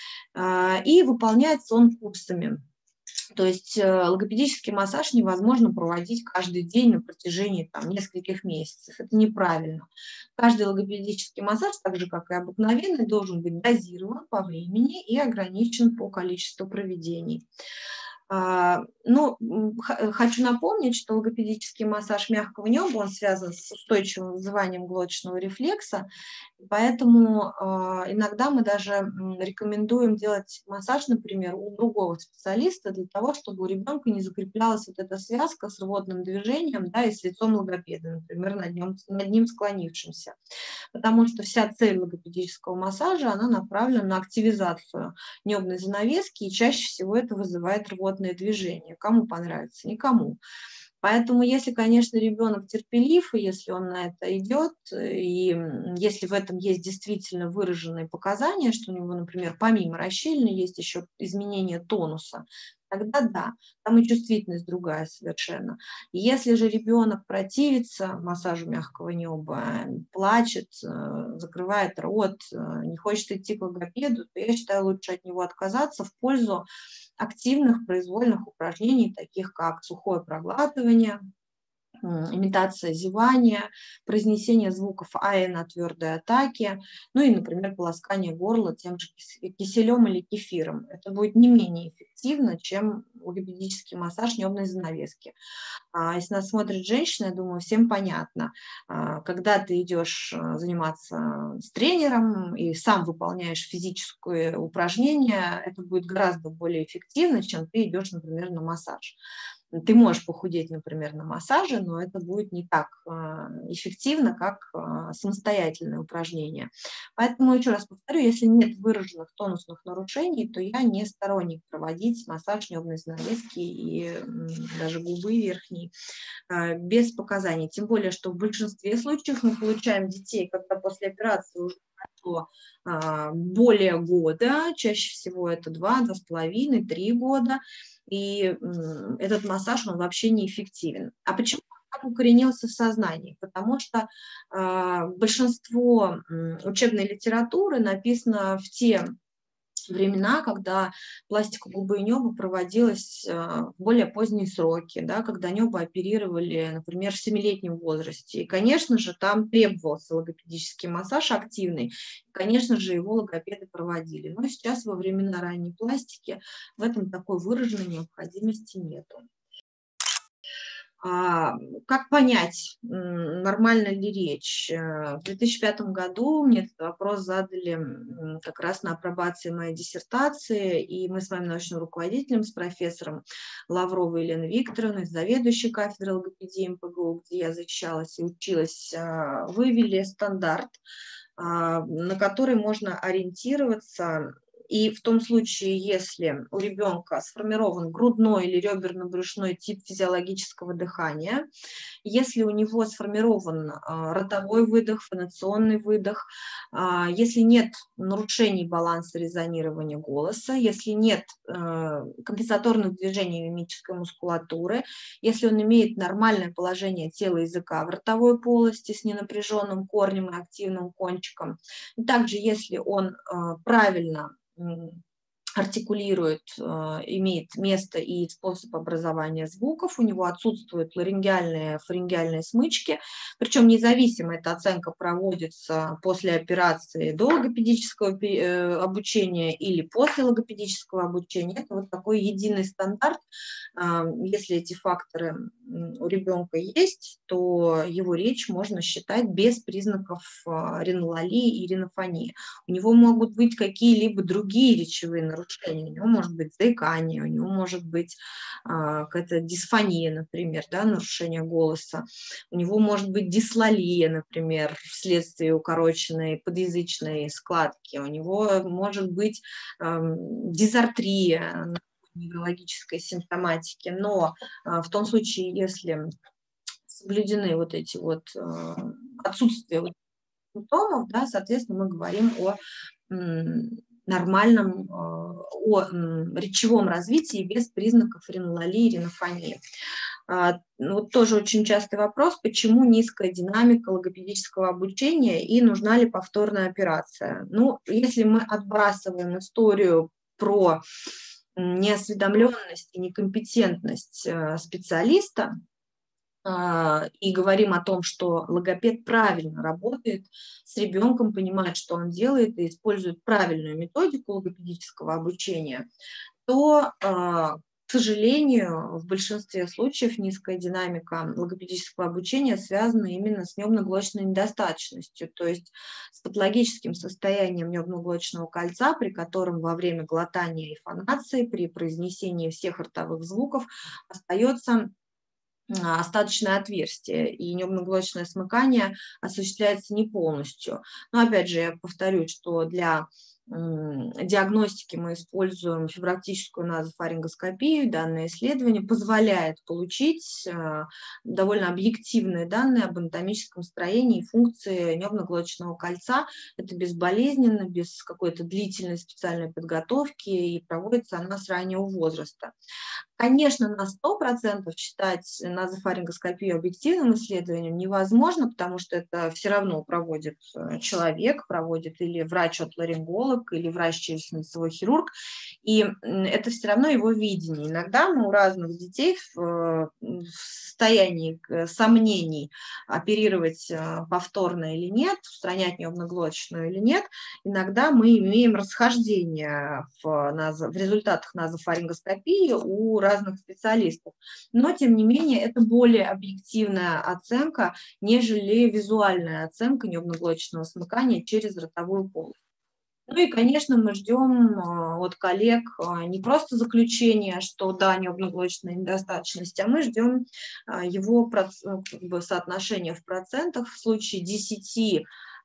и выполняется он курсами. То есть логопедический массаж невозможно проводить каждый день на протяжении там, нескольких месяцев. Это неправильно. Каждый логопедический массаж, так же как и обыкновенный, должен быть дозирован по времени и ограничен по количеству проведений. Ну, хочу напомнить, что логопедический массаж мягкого неба, он связан с устойчивым вызыванием глоточного рефлекса, поэтому иногда мы даже рекомендуем делать массаж, например, у другого специалиста для того, чтобы у ребенка не закреплялась вот эта связка с рвотным движением, да, и с лицом логопеда, например, над ним, над ним склонившимся. Потому что вся цель логопедического массажа, она направлена на активизацию небной занавески, и чаще всего это вызывает рвотное движение. Кому понравится? Никому. Поэтому, если, конечно, ребенок терпелив, и если он на это идет, и если в этом есть действительно выраженные показания, что у него, например, помимо расщелины есть еще изменение тонуса, тогда да, там и чувствительность другая совершенно. Если же ребенок противится массажу мягкого неба, плачет, закрывает рот, не хочет идти к логопеду, то я считаю, лучше от него отказаться в пользу активных произвольных упражнений, таких как сухое проглатывание, имитация зевания, произнесение звуков АЭ на твердой атаке, ну и, например, полоскание горла тем же киселем или кефиром. Это будет не менее эффективно, чем логопедический массаж небной занавески. А если нас смотрит женщина, я думаю, всем понятно, когда ты идешь заниматься с тренером и сам выполняешь физическое упражнение, это будет гораздо более эффективно, чем ты идешь, например, на массаж. Ты можешь похудеть, например, на массаже, но это будет не так эффективно, как самостоятельное упражнение. Поэтому, еще раз повторю, если нет выраженных тонусных нарушений, то я не сторонник проводить массаж небной занавески и даже губы верхней без показаний. Тем более, что в большинстве случаев мы получаем детей, когда после операции уже прошло более года, чаще всего это два, два с половиной, три года, и этот массаж, он вообще неэффективен. А почему он укоренился в сознании? Потому что э, большинство э, учебной литературы написано в те времена, когда пластика губы и неба проводилась в более поздние сроки, да, когда небо оперировали, например, в семилетнем возрасте. И, конечно же, там требовался логопедический массаж активный, и, конечно же, его логопеды проводили. Но сейчас во времена ранней пластики в этом такой выраженной необходимости нету. А, как понять, нормальна ли речь? В две тысячи пятом году мне этот вопрос задали как раз на апробации моей диссертации, и мы с моим научным руководителем, с профессором Лавровой Еленой Викторовной, заведующей кафедрой логопедии эм пэ гэ у, где я защищалась и училась, вывели стандарт, на который можно ориентироваться. И в том случае, если у ребенка сформирован грудной или реберно-брюшной тип физиологического дыхания, если у него сформирован ротовой выдох, фонационный выдох, если нет нарушений баланса резонирования голоса, если нет компенсаторных движений мимической мускулатуры, если он имеет нормальное положение тела и языка в ротовой полости с ненапряженным корнем и активным кончиком, и также если он правильно артикулирует, имеет место и способ образования звуков, у него отсутствуют ларингеальные, фарингеальные смычки, причем независимо эта оценка проводится после операции до логопедического обучения или после логопедического обучения. Это вот такой единый стандарт. Если эти факторы у ребенка есть, то его речь можно считать без признаков ринололии и ринофонии. У него могут быть какие-либо другие речевые нарушения. У него может быть заикание, у него может быть а, какая-то дисфония, например, да, нарушение голоса. У него может быть дислалия, например, вследствие укороченной подъязычной складки. У него может быть эм, дизартрия неврологической симптоматики. Но а, в том случае, если соблюдены вот эти вот э, отсутствие вот симптомов, да, соответственно, мы говорим о м, нормальном, о речевом развитии без признаков ринололии и ринофонии. Вот тоже очень частый вопрос, почему низкая динамика логопедического обучения и нужна ли повторная операция. Ну, если мы отбрасываем историю про неосведомленность и некомпетентность специалиста, и говорим о том, что логопед правильно работает с ребенком, понимает, что он делает, и использует правильную методику логопедического обучения, то К сожалению, в большинстве случаев низкая динамика логопедического обучения связана именно с нервно-глоточной недостаточностью, то есть с патологическим состоянием нервно-глоточного кольца, при котором во время глотания и фонации, при произнесении всех ротовых звуков остается остаточное отверстие, и нервно-глоточное смыкание осуществляется не полностью. Но опять же, я повторюсь, что для диагностики мы используем фиброптическую назофарингоскопию. Данное исследование позволяет получить довольно объективные данные об анатомическом строении и функции нервно-глоточного кольца. Это безболезненно, без какой-то длительной специальной подготовки, и проводится она с раннего возраста. Конечно, на сто процентов считать назофарингоскопию объективным исследованием невозможно, потому что это все равно проводит человек, проводит или врач-отоларинголог, или врач-челюстно-лицевой хирург, и это все равно его видение. Иногда мы у разных детей в состоянии сомнений, оперировать повторно или нет, устранять нервно-глоточную или нет, иногда мы имеем расхождение в, назо... в результатах назофарингоскопии у разных специалистов. Но, тем не менее, это более объективная оценка, нежели визуальная оценка нервно-глоточного смыкания через ротовую полость. Ну и, конечно, мы ждем от коллег не просто заключения, что да, нервно-глоточная недостаточность, а мы ждем его как бы, соотношения в процентах. В случае десяти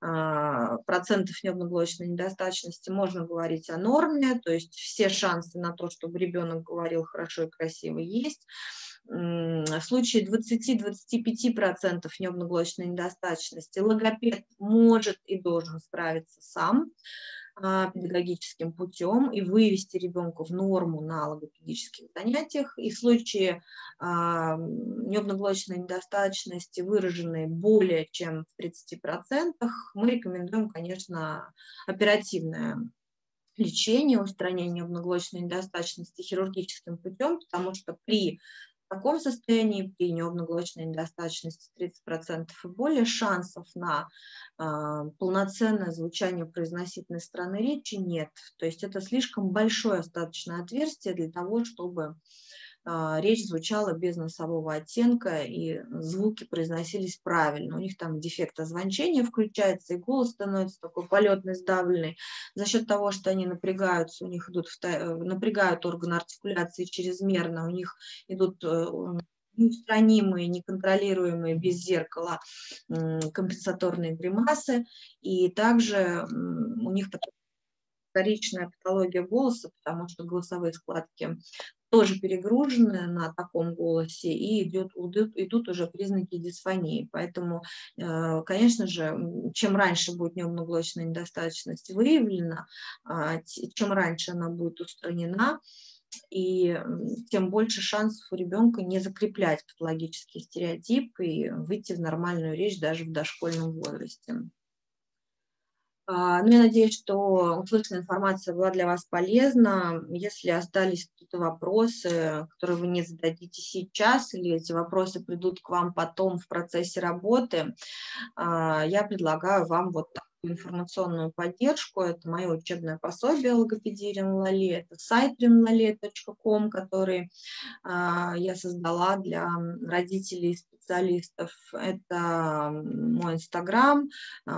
процентов нервно-глоточной недостаточности можно говорить о норме, то есть все шансы на то, чтобы ребенок говорил хорошо и красиво, есть. В случае двадцати-двадцати пяти процентов нервно-глоточной недостаточности логопед может и должен справиться сам педагогическим путем и вывести ребенка в норму на логопедических занятиях. И в случае а, нервно-глоточной недостаточности, выраженной более чем в тридцати процентах, мы рекомендуем, конечно, оперативное лечение, устранение нервно-глоточной недостаточности хирургическим путем, потому что при в таком состоянии, при нервно-глоточной недостаточности тридцать процентов и более, шансов на э, полноценное звучание произносительной стороны речи нет. То есть это слишком большое остаточное отверстие для того, чтобы э, речь звучала без носового оттенка и звуки произносились правильно. У них там дефект озвончения включается, и голос становится такой полетный, сдавленный. За счет того, что они напрягаются, у них идут, напрягают органы артикуляции чрезмерно, у них идут неустранимые, неконтролируемые без зеркала компенсаторные гримасы, и также у них вторичная патология голоса, потому что голосовые складки тоже перегружены на таком голосе, и идет, идут, идут уже признаки дисфонии. Поэтому, конечно же, чем раньше будет нервно-глоточная недостаточность выявлена, чем раньше она будет устранена, и тем больше шансов у ребенка не закреплять патологический стереотип и выйти в нормальную речь даже в дошкольном возрасте. Ну, я надеюсь, что услышанная информация была для вас полезна. Если остались какие-то вопросы, которые вы не зададите сейчас, или эти вопросы придут к вам потом в процессе работы, я предлагаю вам вот такую информационную поддержку. Это мое учебное пособие логопедии Ринлали, это сайт ринлали точка ком, который я создала для родителей и специалистов. Это мой инстаграм,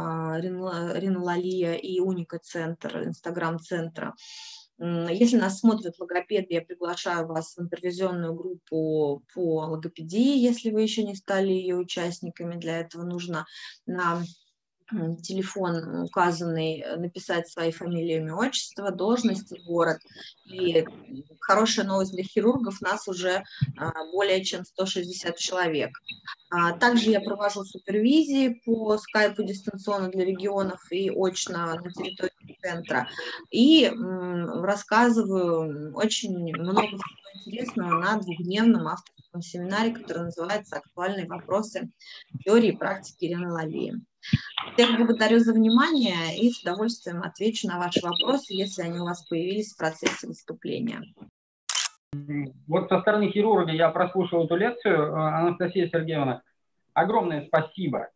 Ринлалия и Уника-центр, инстаграм-центра. Если нас смотрят логопеды, я приглашаю вас в интервизионную группу по логопедии, если вы еще не стали ее участниками. Для этого нужно на телефон указанный написать свои фамилии, имя, отчество, должность, город. И хорошая новость для хирургов, нас уже более чем сто шестьдесят человек. Также я провожу супервизии по скайпу дистанционно для регионов и очно на территории центра. И рассказываю очень много всего интересного на двухдневном авторском семинаре, который называется «Актуальные вопросы теории и практики ринололии». Всех благодарю за внимание и с удовольствием отвечу на ваши вопросы, если они у вас появились в процессе выступления.
Вот со стороны хирурга я прослушал эту лекцию. Анастасия Сергеевна, огромное спасибо.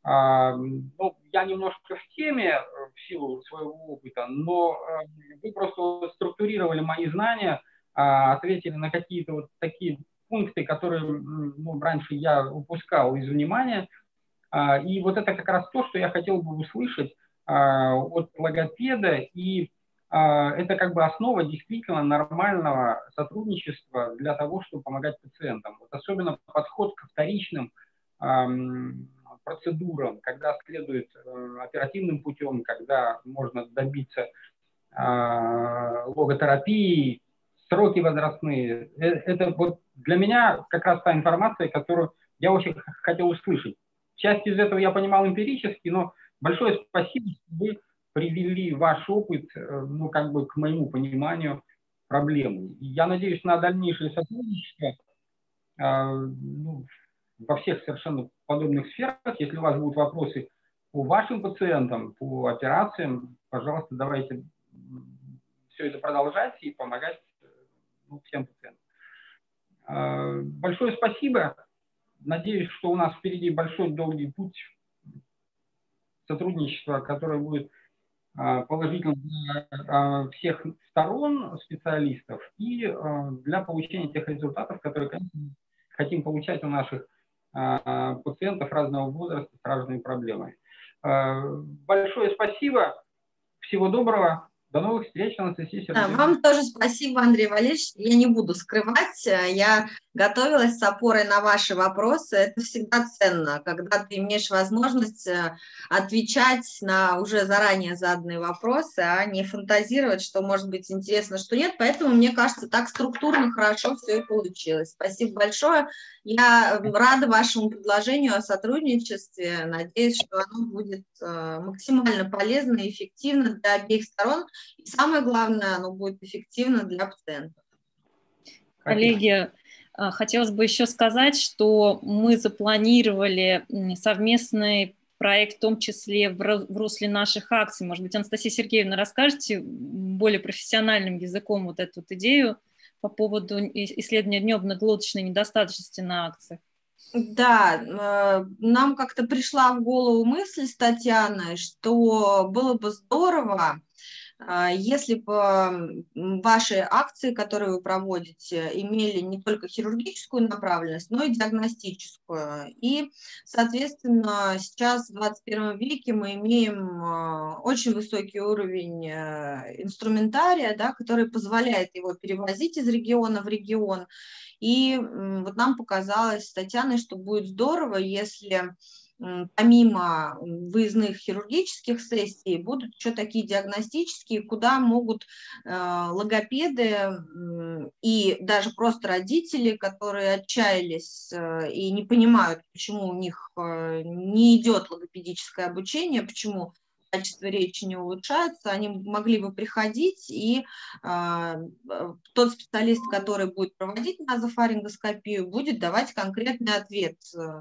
Ну, я немножко в теме в силу своего опыта, но вы просто структурировали мои знания ответили на какие-то вот такие пункты, которые, ну, раньше я упускал из внимания. И вот это как раз то, что я хотел бы услышать от логопеда, и это как бы основа действительно нормального сотрудничества для того, чтобы помогать пациентам. Вот особенно подход ко вторичным процедурам, когда следует оперативным путем, когда можно добиться логотерапии, сроки возрастные. Это вот для меня как раз та информация, которую я очень хотел услышать. Часть из этого я понимал эмпирически, но большое спасибо, что вы привели ваш опыт, ну, как бы к моему пониманию проблемы. И я надеюсь на дальнейшее сотрудничество э, ну, во всех совершенно подобных сферах. Если у вас будут вопросы по вашим пациентам, по операциям, пожалуйста, давайте все это продолжать и помогать, ну, всем пациентам. Э, большое спасибо. Надеюсь, что у нас впереди большой долгий путь сотрудничества, которое будет положительным для всех сторон специалистов и для получения тех результатов, которые, конечно, хотим получать у наших пациентов разного возраста с разными проблемами. Большое спасибо. Всего доброго. До новых встреч, Анастасия Сергеевна.
Да, вам тоже спасибо, Андрей Валерьевич. Я не буду скрывать, я готовилась с опорой на ваши вопросы. Это всегда ценно, когда ты имеешь возможность отвечать на уже заранее заданные вопросы, а не фантазировать, что может быть интересно, что нет. Поэтому, мне кажется, так структурно хорошо все и получилось. Спасибо большое. Я рада вашему предложению о сотрудничестве. Надеюсь, что оно будет максимально полезно и эффективно для обеих сторон. И самое главное, оно будет эффективно для пациентов.
Коллеги, хотелось бы еще сказать, что мы запланировали совместный проект, в том числе в русле наших акций. Может быть, Анастасия Сергеевна, расскажете более профессиональным языком вот эту вот идею по поводу исследования небно-глоточной недостаточности на акциях?
Да, нам как-то пришла в голову мысль с Татьяной, что было бы здорово, если бы ваши акции, которые вы проводите, имели не только хирургическую направленность, но и диагностическую. И, соответственно, сейчас в двадцать первом веке мы имеем очень высокий уровень инструментария, да, который позволяет его перевозить из региона в регион. И вот нам показалось с Татьяной, что будет здорово, если помимо выездных хирургических сессий будут еще такие диагностические, куда могут э, логопеды э, и даже просто родители, которые отчаялись э, и не понимают, почему у них э, не идет логопедическое обучение, почему качество речи не улучшается, они могли бы приходить, и э, тот специалист, который будет проводить назофарингоскопию, будет давать конкретный ответ.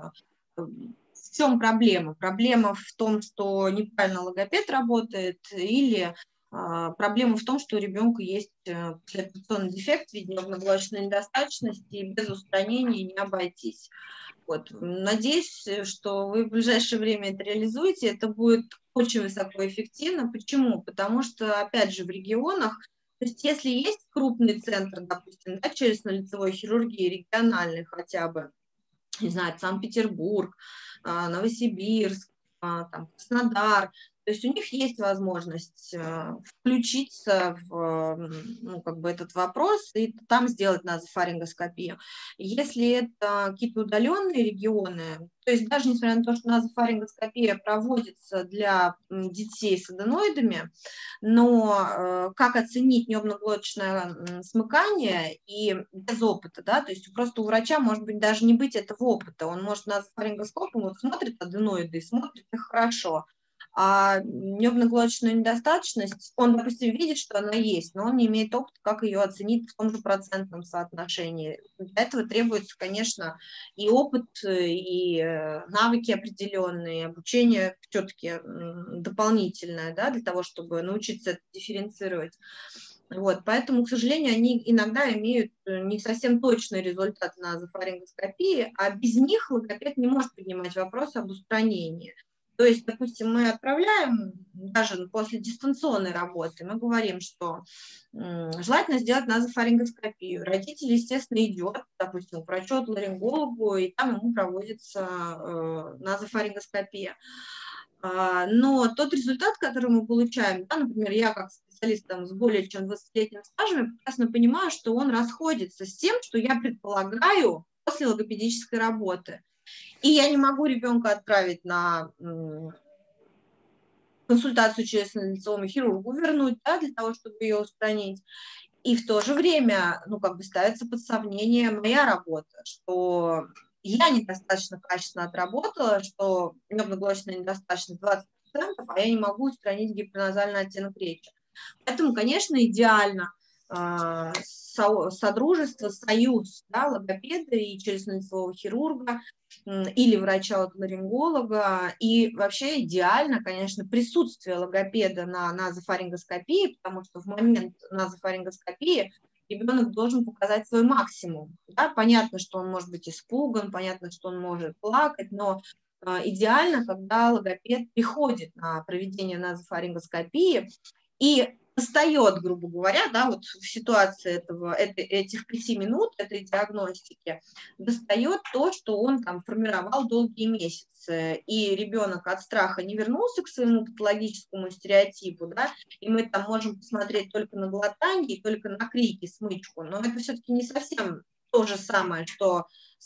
В чем проблема? Проблема в том, что неправильно логопед работает, или а, проблема в том, что у ребенка есть послеоперационный дефект в виде небно-глоточной недостаточности, и без устранения не обойтись. Вот. Надеюсь, что вы в ближайшее время это реализуете. Это будет очень высокоэффективно. Почему? Потому что, опять же, в регионах, то есть если есть крупный центр, допустим, да, челюстно-лицевой хирургии, региональный хотя бы, не знаю, Санкт-Петербург, Новосибирск, там, Краснодар. То есть у них есть возможность включиться в, ну, как бы этот вопрос и там сделать назофарингоскопию. Если это какие-то удаленные регионы, то есть даже несмотря на то, что назофарингоскопия проводится для детей с аденоидами, но как оценить небно-глоточное смыкание и без опыта, да, то есть просто у врача может быть даже не быть этого опыта, он может назофарингоскопом вот смотрит аденоиды и смотрит их хорошо. А небно-глоточную недостаточность, он, допустим, видит, что она есть, но он не имеет опыта, как ее оценить в том же процентном соотношении. Для этого требуется, конечно, и опыт, и навыки определенные, обучение все-таки дополнительное, да, для того, чтобы научиться это дифференцировать. Вот, поэтому, к сожалению, они иногда имеют не совсем точный результат назофарингоскопии, а без них логопед не может поднимать вопрос об устранении. То есть, допустим, мы отправляем, даже после дистанционной работы, мы говорим, что м, желательно сделать назофарингоскопию. Родитель, естественно, идет, допустим, к врачу-ларингологу, и там ему проводится э, назофарингоскопия. А, но тот результат, который мы получаем, да, например, я как специалист там, с более чем двадцатилетним стажем, я прекрасно понимаю, что он расходится с тем, что я предполагаю после логопедической работы. И я не могу ребенка отправить на м, консультацию челюстно-лицевому хирургу, вернуть, да, для того, чтобы ее устранить. И в то же время, ну, как бы ставится под сомнение моя работа, что я недостаточно качественно отработала, что небноглоточная недостаточность двадцать процентов, а я не могу устранить гиперназальный оттенок речи. Поэтому, конечно, идеально э, со, содружество, союз, да, логопеда и челюстно-лицевого хирурга э, или врача-ларинголога. И вообще идеально, конечно, присутствие логопеда на назофарингоскопии, потому что в момент назофарингоскопии ребенок должен показать свой максимум. Да? Понятно, что он может быть испуган, понятно, что он может плакать, но э, идеально, когда логопед приходит на проведение назофарингоскопии и достает, грубо говоря, да, вот в ситуации этого, этой, этих пяти минут, этой диагностики, достает то, что он там формировал долгие месяцы, и ребенок от страха не вернулся к своему патологическому стереотипу, да, и мы там можем посмотреть только на глотание, только на крики, смычку, но это все-таки не совсем то же самое, что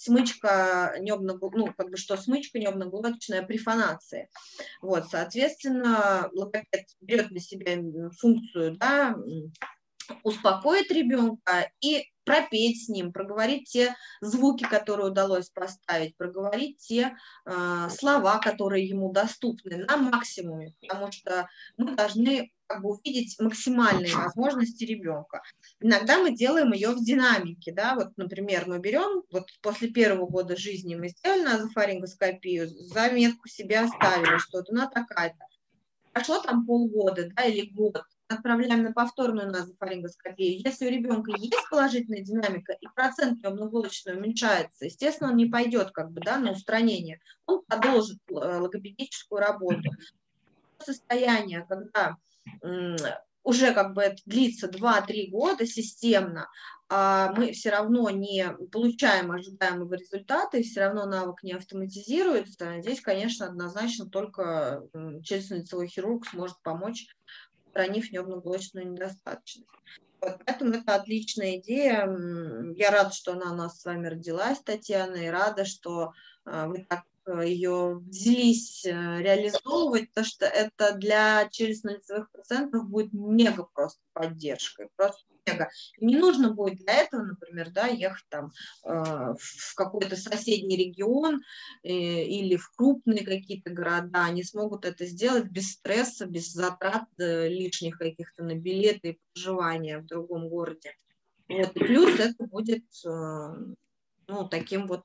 смычка небноглоточная, ну, как бы, что смычка небноглоточная при фонации. Вот, соответственно, логопед берет на себя функцию, да, успокоить ребенка и пропеть с ним, проговорить те звуки, которые удалось поставить, проговорить те э, слова, которые ему доступны на максимуме, потому что мы должны как бы увидеть максимальные возможности ребенка. Иногда мы делаем ее в динамике, да, вот, например, мы берем, вот после первого года жизни мы сделали назофарингоскопию, заметку себе оставили, что вот она такая-то. Прошло там полгода, да, или год, отправляем на повторную назофарингоскопию. Если у ребенка есть положительная динамика и процент небноглоточный уменьшается, естественно, он не пойдет как бы, да, на устранение, он продолжит логопедическую работу. Состояние, когда м, уже как бы это длится два-три года системно, а мы все равно не получаем ожидаемого результата, и все равно навык не автоматизируется, здесь, конечно, однозначно только челюстно-лицевой хирург сможет помочь, устранив небноглоточную недостаточность. Вот, поэтому это отличная идея. Я рада, что она у нас с вами родилась, Татьяна, и рада, что вы так ее взялись реализовывать, потому что это для челюстно-лицевых пациентов будет мега просто поддержкой, просто мега. И не нужно будет для этого, например, да, ехать там э, в какой-то соседний регион э, или в крупные какие-то города. Они смогут это сделать без стресса, без затрат э, лишних каких-то на билеты и проживания в другом городе. Вот. И плюс это будет э, ну, таким вот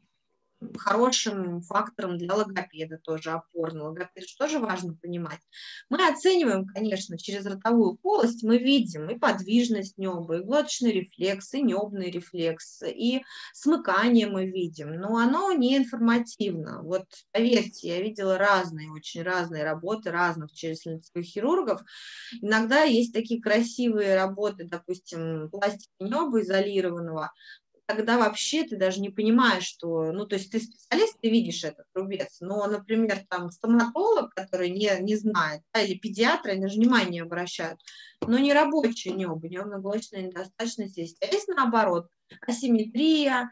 хорошим фактором для логопеда, тоже опорный. Логопед что тоже важно понимать. Мы оцениваем, конечно, через ротовую полость, мы видим и подвижность неба, и глоточный рефлекс, и небный рефлекс, и смыкание мы видим, но оно не информативно. Вот поверьте, я видела разные, очень разные работы разных челюстно-лицевых хирургов. Иногда есть такие красивые работы, допустим, пластики неба изолированного, когда вообще ты даже не понимаешь, что, ну, то есть ты специалист, ты видишь этот рубец, но, например, там стоматолог, который не, не знает, да, или педиатры, они даже внимания не обращают, но не рабочее небо, небноглоточная недостаточность есть, а есть наоборот, асимметрия,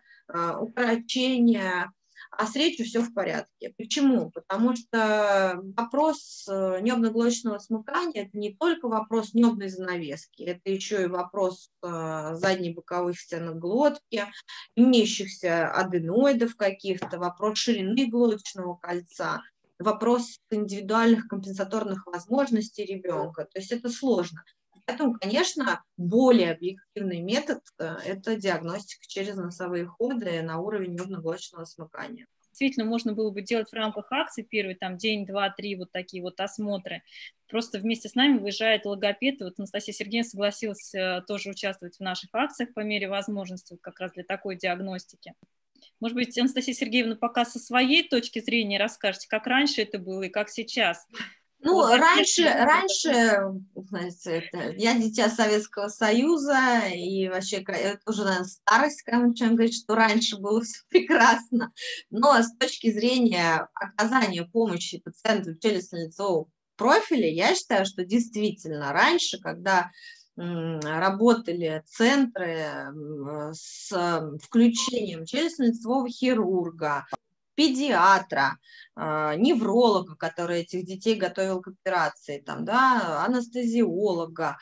укорочение, а с речью все в порядке. Почему? Потому что вопрос небноглоточного смыкания – это не только вопрос небной занавески, это еще и вопрос задней боковых стенок глотки, имеющихся аденоидов каких-то, вопрос ширины глоточного кольца, вопрос индивидуальных компенсаторных возможностей ребенка. То есть это сложно. Поэтому, конечно, более объективный метод – это диагностика через носовые ходы на уровень небноглоточного смыкания.
Действительно, можно было бы делать в рамках акции первый там день, два, три, вот такие вот осмотры. Просто вместе с нами выезжает логопед. Вот Анастасия Сергеевна согласилась тоже участвовать в наших акциях по мере возможности, вот как раз для такой диагностики. Может быть, Анастасия Сергеевна пока со своей точки зрения расскажете, как раньше это было и как сейчас?
Ну, раньше, раньше, знаете, это, я дитя Советского Союза, и вообще это уже, наверное, старость, когда человек говорит, что раньше было все прекрасно. Но с точки зрения оказания помощи пациенту челюстно-лицевого профиля, я считаю, что действительно раньше, когда работали центры с включением челюстно-лицевого хирурга, педиатра, невролога, который этих детей готовил к операции, там, да, анестезиолога,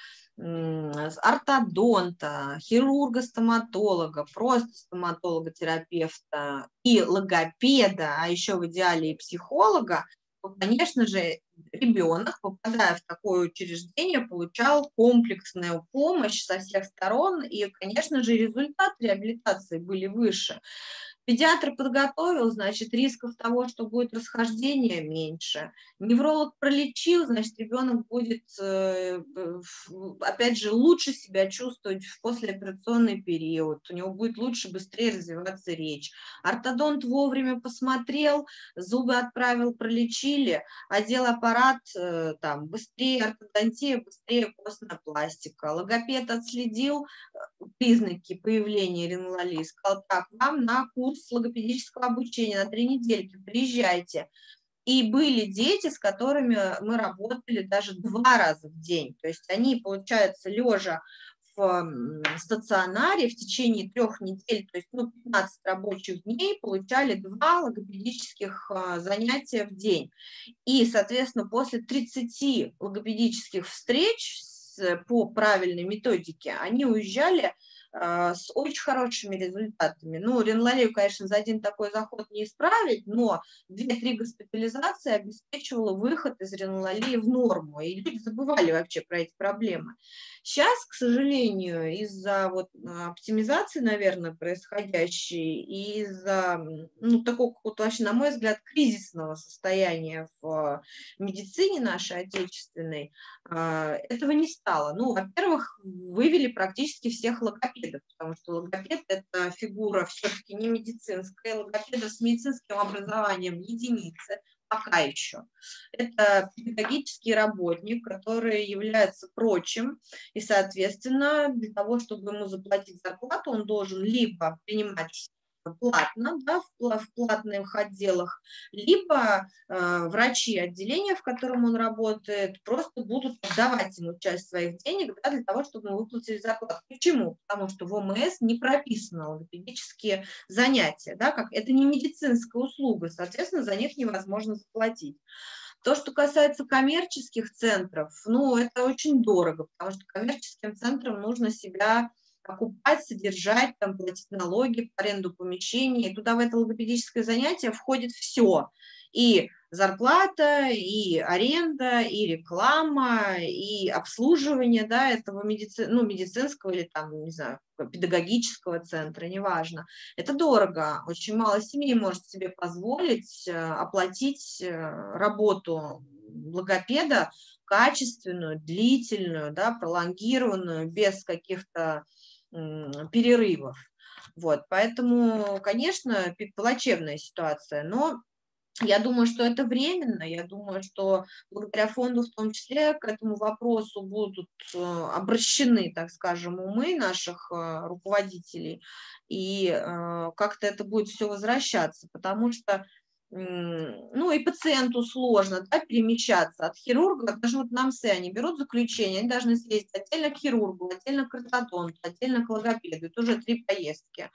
ортодонта, хирурга-стоматолога, просто стоматолога-терапевта и логопеда, а еще в идеале и психолога, то, конечно же, ребенок, попадая в такое учреждение, получал комплексную помощь со всех сторон, и, конечно же, результаты реабилитации были выше. Педиатр подготовил, значит, рисков того, что будет расхождение, меньше. Невролог пролечил, значит, ребенок будет, опять же, лучше себя чувствовать в послеоперационный период, у него будет лучше, быстрее развиваться речь. Ортодонт вовремя посмотрел, зубы отправил, пролечили, одел аппарат, там, быстрее ортодонтия, быстрее костная пластика. Логопед отследил признаки появления ринололии, сказал, так, вам на курс логопедического обучения на три недельки, приезжайте. И были дети, с которыми мы работали даже два раза в день. То есть они, получается, лежа в стационаре в течение трех недель, то есть ну, пятнадцать рабочих дней, получали два логопедических занятия в день. И, соответственно, после тридцати логопедических встреч по правильной методике они уезжали с очень хорошими результатами. Ну, ринололею, конечно, за один такой заход не исправить, но две-три госпитализации обеспечивало выход из ринололии в норму, и люди забывали вообще про эти проблемы. Сейчас, к сожалению, из-за вот оптимизации, наверное, происходящей, и из-за ну, такого, вообще, на мой взгляд, кризисного состояния в медицине нашей отечественной, этого не стало. Ну, во-первых, вывели практически всех логопедов, потому что логопед – это фигура все-таки не медицинская, логопеда с медицинским образованием единицы, пока еще. Это педагогический работник, который является прочим, и, соответственно, для того, чтобы ему заплатить зарплату, он должен либо принимать платно, да, в, в платных отделах, либо э, врачи отделения, в котором он работает, просто будут отдавать ему часть своих денег, да, для того, чтобы ему выплатили зарплату. Почему? Потому что в ОМС не прописано логопедические занятия, да, как это не медицинская услуга, соответственно, за них невозможно заплатить. То, что касается коммерческих центров, ну, это очень дорого, потому что коммерческим центрам нужно себя покупать, содержать, там, платить налоги, аренду помещений. И туда в это логопедическое занятие входит все. И зарплата, и аренда, и реклама, и обслуживание, да, этого медици... ну, медицинского или там, не знаю, педагогического центра, неважно. Это дорого. Очень мало семей может себе позволить оплатить работу логопеда качественную, длительную, да, пролонгированную, без каких-то перерывов. Вот, поэтому, конечно, плачевная ситуация, но я думаю, что это временно, я думаю, что благодаря фонду в том числе к этому вопросу будут обращены, так скажем, умы наших руководителей, и как-то это будет все возвращаться, потому что ну и пациенту сложно, да, перемещаться от хирурга, даже вот на МСЭ они берут заключение, они должны съездить отдельно к хирургу, отдельно к ортодонту, отдельно к логопеду, это уже три поездки.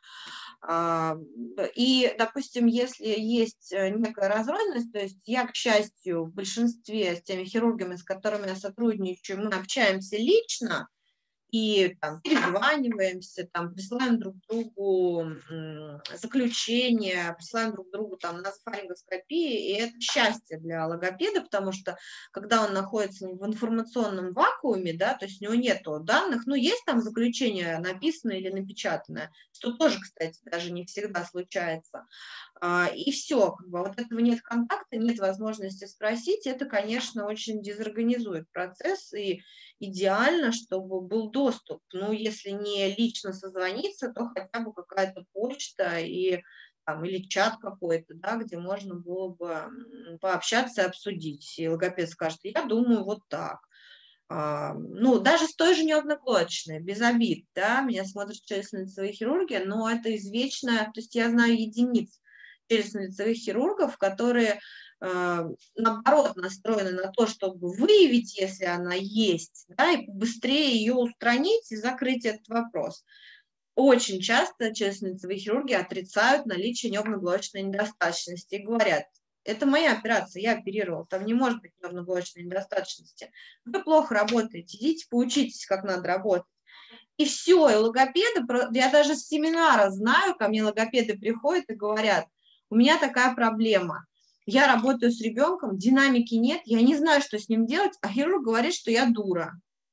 И, допустим, если есть некая разрозненность, то есть я, к счастью, в большинстве с теми хирургами, с которыми я сотрудничаю, мы общаемся лично, и там перезваниваемся, там, присылаем друг другу заключения, присылаем друг другу там назофарингоскопии, и это счастье для логопеда, потому что когда он находится в информационном вакууме, да, то есть у него нету данных, ну, есть там заключение написанное или напечатанное, что тоже, кстати, даже не всегда случается, и все, как бы, вот этого нет контакта, нет возможности спросить, это, конечно, очень дезорганизует процесс, и идеально, чтобы был доступ, ну, если не лично созвониться, то хотя бы какая-то почта и там, или чат какой-то, да, где можно было бы пообщаться и обсудить. И логопед скажет, я думаю, вот так. А, ну, даже с той же нервно-глоточной, без обид, да, меня смотрят челюстно-лицевые хирурги, но это извечное, то есть я знаю единиц челюстно-лицевых хирургов, которые, э, наоборот, настроены на то, чтобы выявить, если она есть, да, и быстрее ее устранить и закрыть этот вопрос. Очень часто челюстно-лицевые хирурги отрицают наличие нервно-глоточной недостаточности и говорят, это моя операция, я оперировал, там не может быть нервно-глоточной недостаточности. Вы плохо работаете, идите поучитесь, как надо работать. И все, и логопеды, я даже с семинара знаю, ко мне логопеды приходят и говорят, у меня такая проблема, я работаю с ребенком, динамики нет, я не знаю, что с ним делать, а хирург говорит, что я дура.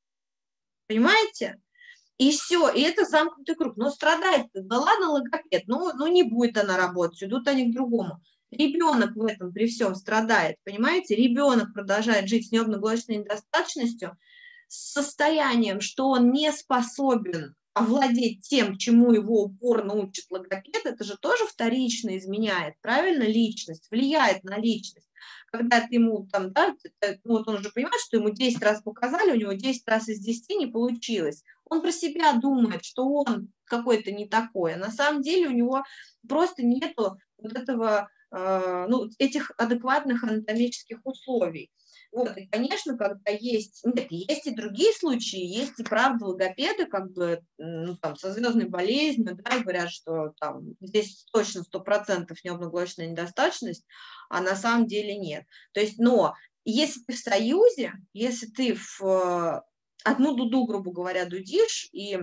Понимаете? И все, и это замкнутый круг. Но страдает, да ладно, логопед, ну, ну не будет она работать, идут они к другому. Ребенок в этом при всем страдает, понимаете? Ребенок продолжает жить с нервно-глоточной недостаточностью, с состоянием, что он не способен овладеть тем, чему его упорно учит логопед, это же тоже вторично изменяет, правильно, личность, влияет на личность. Когда ты ему там, да, ну, вот он уже понимает, что ему десять раз показали, у него десять раз из десяти не получилось. Он про себя думает, что он какой-то не такой, а на самом деле у него просто нету вот этого, э, ну, этих адекватных анатомических условий. Вот, и, конечно, когда есть, нет, есть и другие случаи, есть и правда логопеды, как бы, ну, там, со звездной болезнью, да, говорят, что там здесь точно сто процентов нервно-глоточная недостаточность, а на самом деле нет. То есть, но если ты в союзе, если ты в одну дуду, грубо говоря, дудишь, и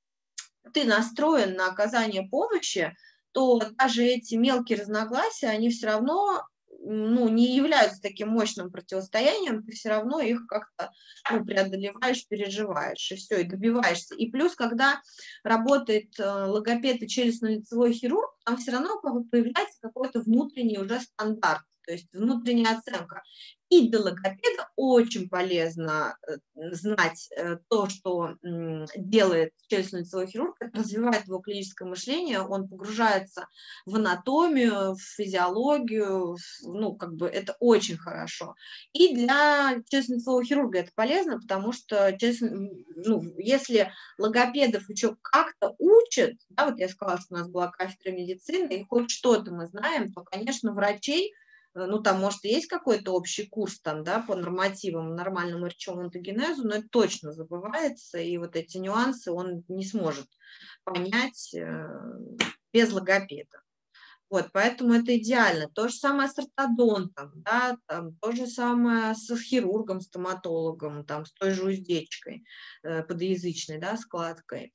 ты настроен на оказание помощи, то даже эти мелкие разногласия, они все равно, ну, не являются таким мощным противостоянием, ты все равно их как-то, ну, преодолеваешь, переживаешь, и все, и добиваешься. И плюс, когда работает логопед и челюстно-лицевой хирург, там все равно появляется какой-то внутренний уже стандарт, то есть внутренняя оценка. И для логопеда очень полезно знать то, что делает челюстно-лицевой хирург, развивает его клиническое мышление, он погружается в анатомию, в физиологию, ну, как бы это очень хорошо. И для челюстно-лицевого хирурга это полезно, потому что, ну, если логопедов еще как-то учат, да, вот я сказала, что у нас была кафедра медицины, и хоть что-то мы знаем, то, конечно, врачей, ну, там, может, и есть какой-то общий курс там, да, по нормативам, нормальному речевому онтогенезу, но это точно забывается, и вот эти нюансы он не сможет понять э, без логопеда. Вот, поэтому это идеально. То же самое с ортодонтом, да, там, то же самое с хирургом, стоматологом, там, с той же уздечкой э, подъязычной, да, складкой.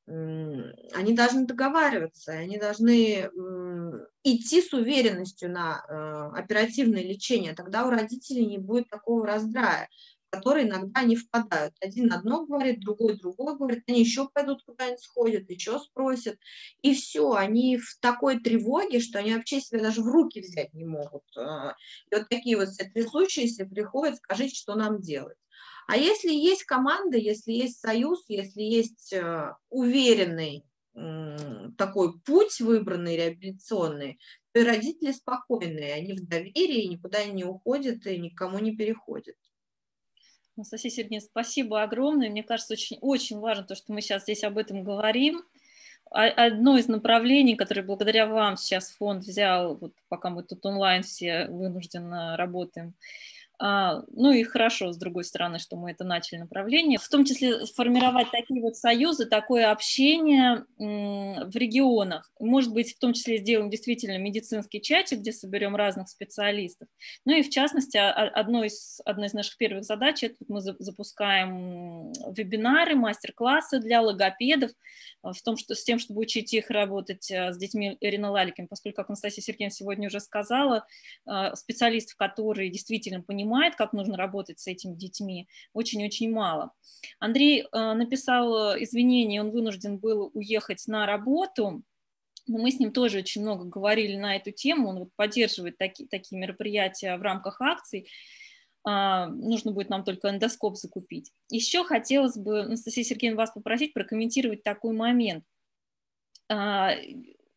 Они должны договариваться, они должны идти с уверенностью на э, оперативное лечение, тогда у родителей не будет такого раздрая, в который иногда они впадают. Один одно говорит, другой другой говорит, они еще пойдут куда-нибудь сходят, еще спросят, и все, они в такой тревоге, что они вообще себя даже в руки взять не могут. И вот такие вот все случаи, если приходят, скажите, что нам делать. А если есть команда, если есть союз, если есть э, уверенный э, такой путь выбранный, реабилитационный, то и родители спокойные, они в доверии, никуда не уходят и никому не переходят.
Анастасия Сергеевна, спасибо огромное. Мне кажется, очень, очень важно то, что мы сейчас здесь об этом говорим. Одно из направлений, которое благодаря вам сейчас фонд взял, вот пока мы тут онлайн все вынужденно работаем, А, ну и хорошо, с другой стороны, что мы это начали направление, в том числе сформировать такие вот союзы, такое общение в регионах. Может быть, в том числе сделаем действительно медицинский чатик, где соберем разных специалистов. Ну и в частности, одно из, одна из наших первых задач, это мы запускаем вебинары, мастер-классы для логопедов, в том, что, с тем, чтобы учить их работать с детьми ринолаликами, поскольку, как Анастасия Сергеевна сегодня уже сказала, специалистов, которые действительно понимают, как нужно работать с этими детьми, очень-очень мало. Андрей написал извинения, он вынужден был уехать на работу, но мы с ним тоже очень много говорили на эту тему, он вот поддерживает таки, такие мероприятия в рамках акций. А, нужно будет нам только эндоскоп закупить. Еще хотелось бы, Анастасия Сергеевна, вас попросить прокомментировать такой момент. А,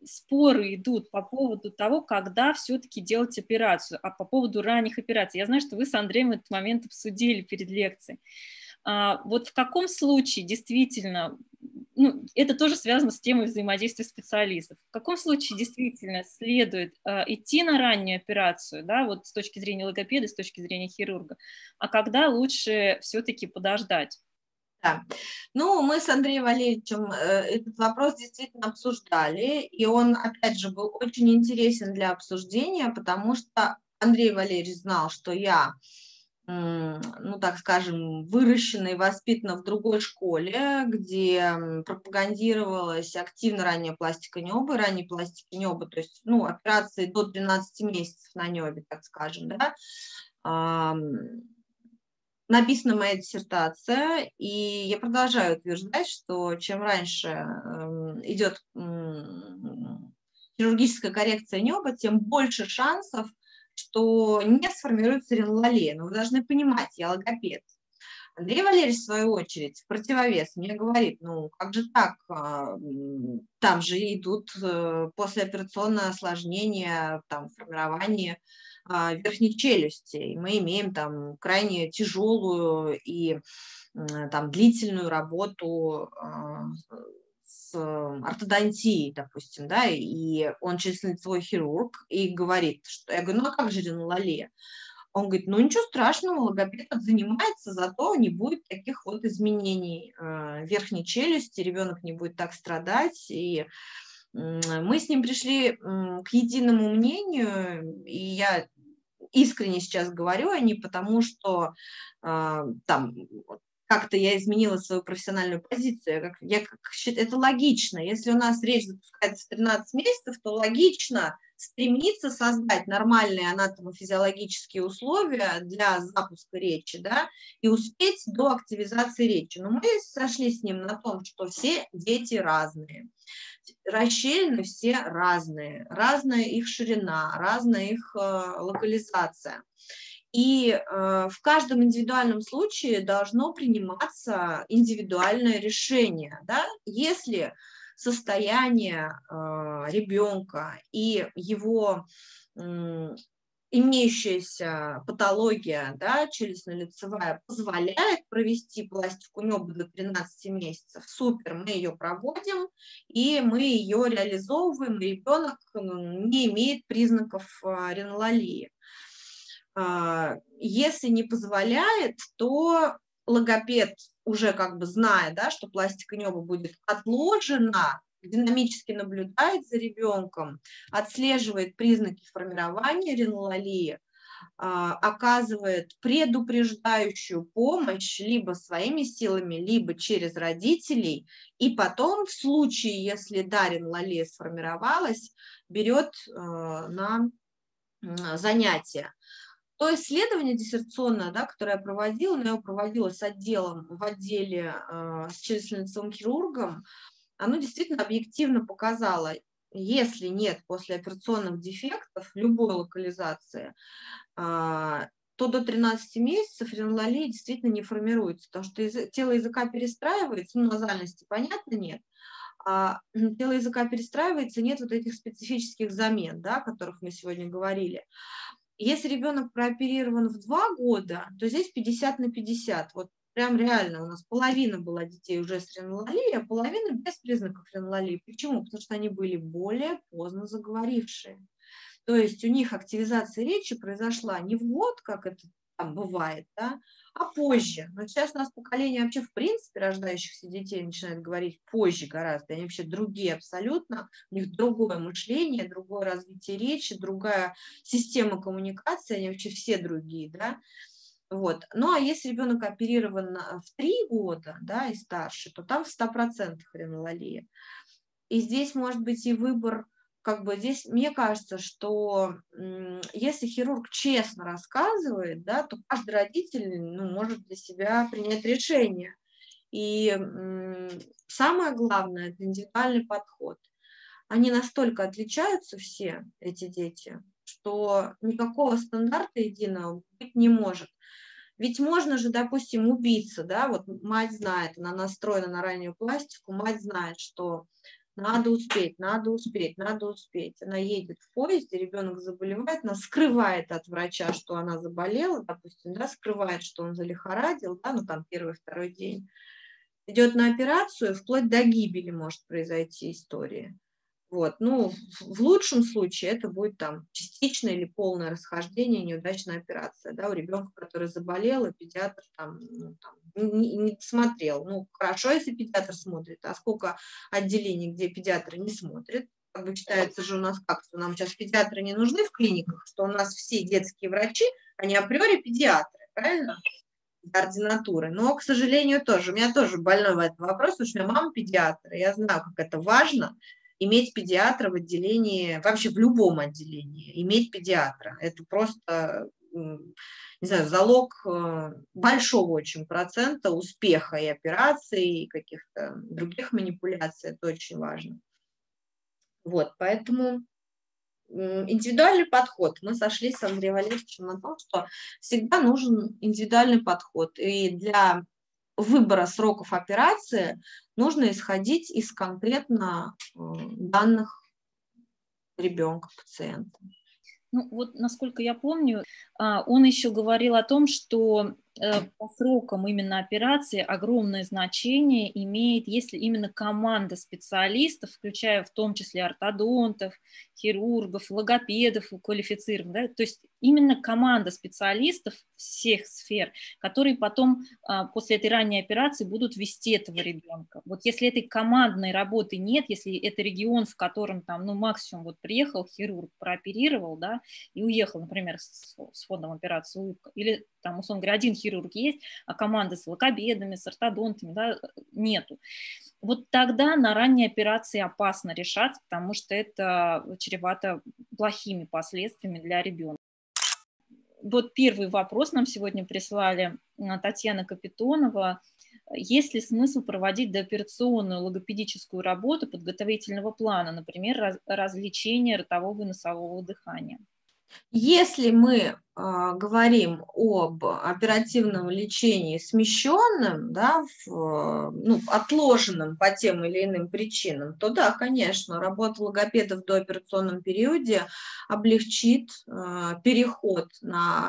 споры идут по поводу того, когда все-таки делать операцию, а по поводу ранних операций. Я знаю, что вы с Андреем этот момент обсудили перед лекцией. А, вот в каком случае действительно, ну, это тоже связано с темой взаимодействия специалистов, в каком случае действительно следует а, идти на раннюю операцию, да, вот с точки зрения логопеда, с точки зрения хирурга, а когда лучше все-таки подождать?
Да. Ну, мы с Андреем Валерьевичем э, этот вопрос действительно обсуждали, и он, опять же, был очень интересен для обсуждения, потому что Андрей Валерьевич знал, что я, ну, так скажем, выращена и воспитана в другой школе, где пропагандировалась активно ранняя пластика неба, и ранней пластики неба, то есть, ну, операции до тринадцати месяцев на небе, так скажем, да. Написана моя диссертация, и я продолжаю утверждать, что чем раньше идет хирургическая коррекция неба, тем больше шансов, что не сформируется ринолалия. Но вы должны понимать, я логопед. Андрей Валерьевич, в свою очередь, в противовес мне говорит, ну, как же так, там же идут послеоперационные осложнения, там, формирование верхней челюсти, и мы имеем там крайне тяжелую и там длительную работу с ортодонтией, допустим, да, и он челюстно-лицевой хирург, и говорит, что я говорю, ну, а как же ринолалия? Он говорит, ну, ничего страшного, логопед занимается, зато не будет таких вот изменений верхней челюсти, ребенок не будет так страдать, и мы с ним пришли к единому мнению, и я искренне сейчас говорю, а не потому, что э, там как-то я изменила свою профессиональную позицию. Я как, я как, это логично. Если у нас речь запускается в тринадцать месяцев, то логично стремиться создать нормальные анатомофизиологические условия для запуска речи, да, и успеть до активизации речи. Но мы сошлись с ним на том, что все дети разные. Расщелины все разные, разная их ширина, разная их э, локализация. И э, в каждом индивидуальном случае должно приниматься индивидуальное решение. Да? Если состояние э, ребенка и его э, имеющаяся патология, да, челюстно-лицевая, позволяет провести пластику неба до тринадцати месяцев, супер, мы ее проводим, и мы ее реализовываем, и ребенок не имеет признаков ринолалии. Если не позволяет, то логопед, уже как бы зная, да, что пластика неба будет отложена, динамически наблюдает за ребенком, отслеживает признаки формирования ринолалии, оказывает предупреждающую помощь либо своими силами, либо через родителей, и потом, в случае, если да, ринолалия сформировалась, берет на занятия. То исследование диссертационное, да, которое я проводила, но я его проводила с отделом, в отделе э, с челюстно-лицевым хирургом, оно действительно объективно показало, если нет послеоперационных дефектов любой локализации, то до тринадцати месяцев ринолалия действительно не формируется, потому что тело языка перестраивается, ну, назальности, понятно, нет, а тело языка перестраивается, нет вот этих специфических замен, да, о которых мы сегодня говорили. Если ребенок прооперирован в два года, то здесь пятьдесят на пятьдесят. Вот прям реально у нас половина была детей уже с ринолалией, а половина без признаков ринолалии. Почему? Потому что они были более поздно заговорившие. То есть у них активизация речи произошла не в год, как это там бывает, да, а позже. Но сейчас у нас поколение вообще в принципе рождающихся детей начинает говорить позже гораздо. Они вообще другие абсолютно. У них другое мышление, другое развитие речи, другая система коммуникации. Они вообще все другие, да. Вот. Ну, а если ребенок оперирован в три года, да, и старше, то там в ста процентах ринолалия. И здесь может быть и выбор. Как бы здесь, мне кажется, что если хирург честно рассказывает, да, то каждый родитель, ну, может для себя принять решение. И самое главное – это индивидуальный подход. Они настолько отличаются все, эти дети, что никакого стандарта единого быть не может. Ведь можно же, допустим, убиться, да, вот мать знает, она настроена на раннюю пластику, мать знает, что Надо успеть, надо успеть, надо успеть. Она едет в поезде, ребенок заболевает, она скрывает от врача, что она заболела, допустим, да, скрывает, что он залихорадил, да, ну там первый, второй день. Идет на операцию, вплоть до гибели может произойти история. Вот. Ну, в лучшем случае это будет там частичное или полное расхождение, неудачная операция, да, у ребенка, который заболел, и педиатр там, ну, там не, не смотрел. Ну, хорошо, если педиатр смотрит, а сколько отделений, где педиатры не смотрят? Как бы считается же у нас как, что нам сейчас педиатры не нужны в клиниках, что у нас все детские врачи, они априори педиатры, правильно? Ординатуры. Но, к сожалению, тоже. У меня тоже больной в этом вопрос, потому что у меня мама педиатр, и я знаю, как это важно, иметь педиатра в отделении, вообще в любом отделении, иметь педиатра. Это просто, не знаю, залог большого очень процента успеха и операций, и каких-то других манипуляций. Это очень важно. Вот, поэтому индивидуальный подход. Мы сошлись с Андреем Валерьевичем на том, что всегда нужен индивидуальный подход. И для выбора сроков операции нужно исходить из конкретно данных ребенка, пациента.
Ну, вот, насколько я помню, он еще говорил о том, что по срокам именно операции огромное значение имеет, если именно команда специалистов, включая в том числе ортодонтов, хирургов, логопедов квалифицированных, да, то есть именно команда специалистов всех сфер, которые потом после этой ранней операции будут вести этого ребенка. Вот если этой командной работы нет, если это регион, в котором там, ну, максимум вот приехал хирург, прооперировал, да, и уехал, например, с, с фондом операции улыбка, или там, условно говоря, один хирург есть, а команды с логопедами, с ортодонтами, да, нету. Вот тогда на ранней операции опасно решать, потому что это чревато плохими последствиями для ребенка. Вот первый вопрос нам сегодня прислали Татьяна Капитонова. Есть ли смысл проводить дооперационную логопедическую работу подготовительного плана, например, раз, разлечение ротового и носового дыхания?
Если мы э, говорим об оперативном лечении смещенном, да, в, ну, отложенном по тем или иным причинам, то да, конечно, работа логопеда в дооперационном периоде облегчит э, переход на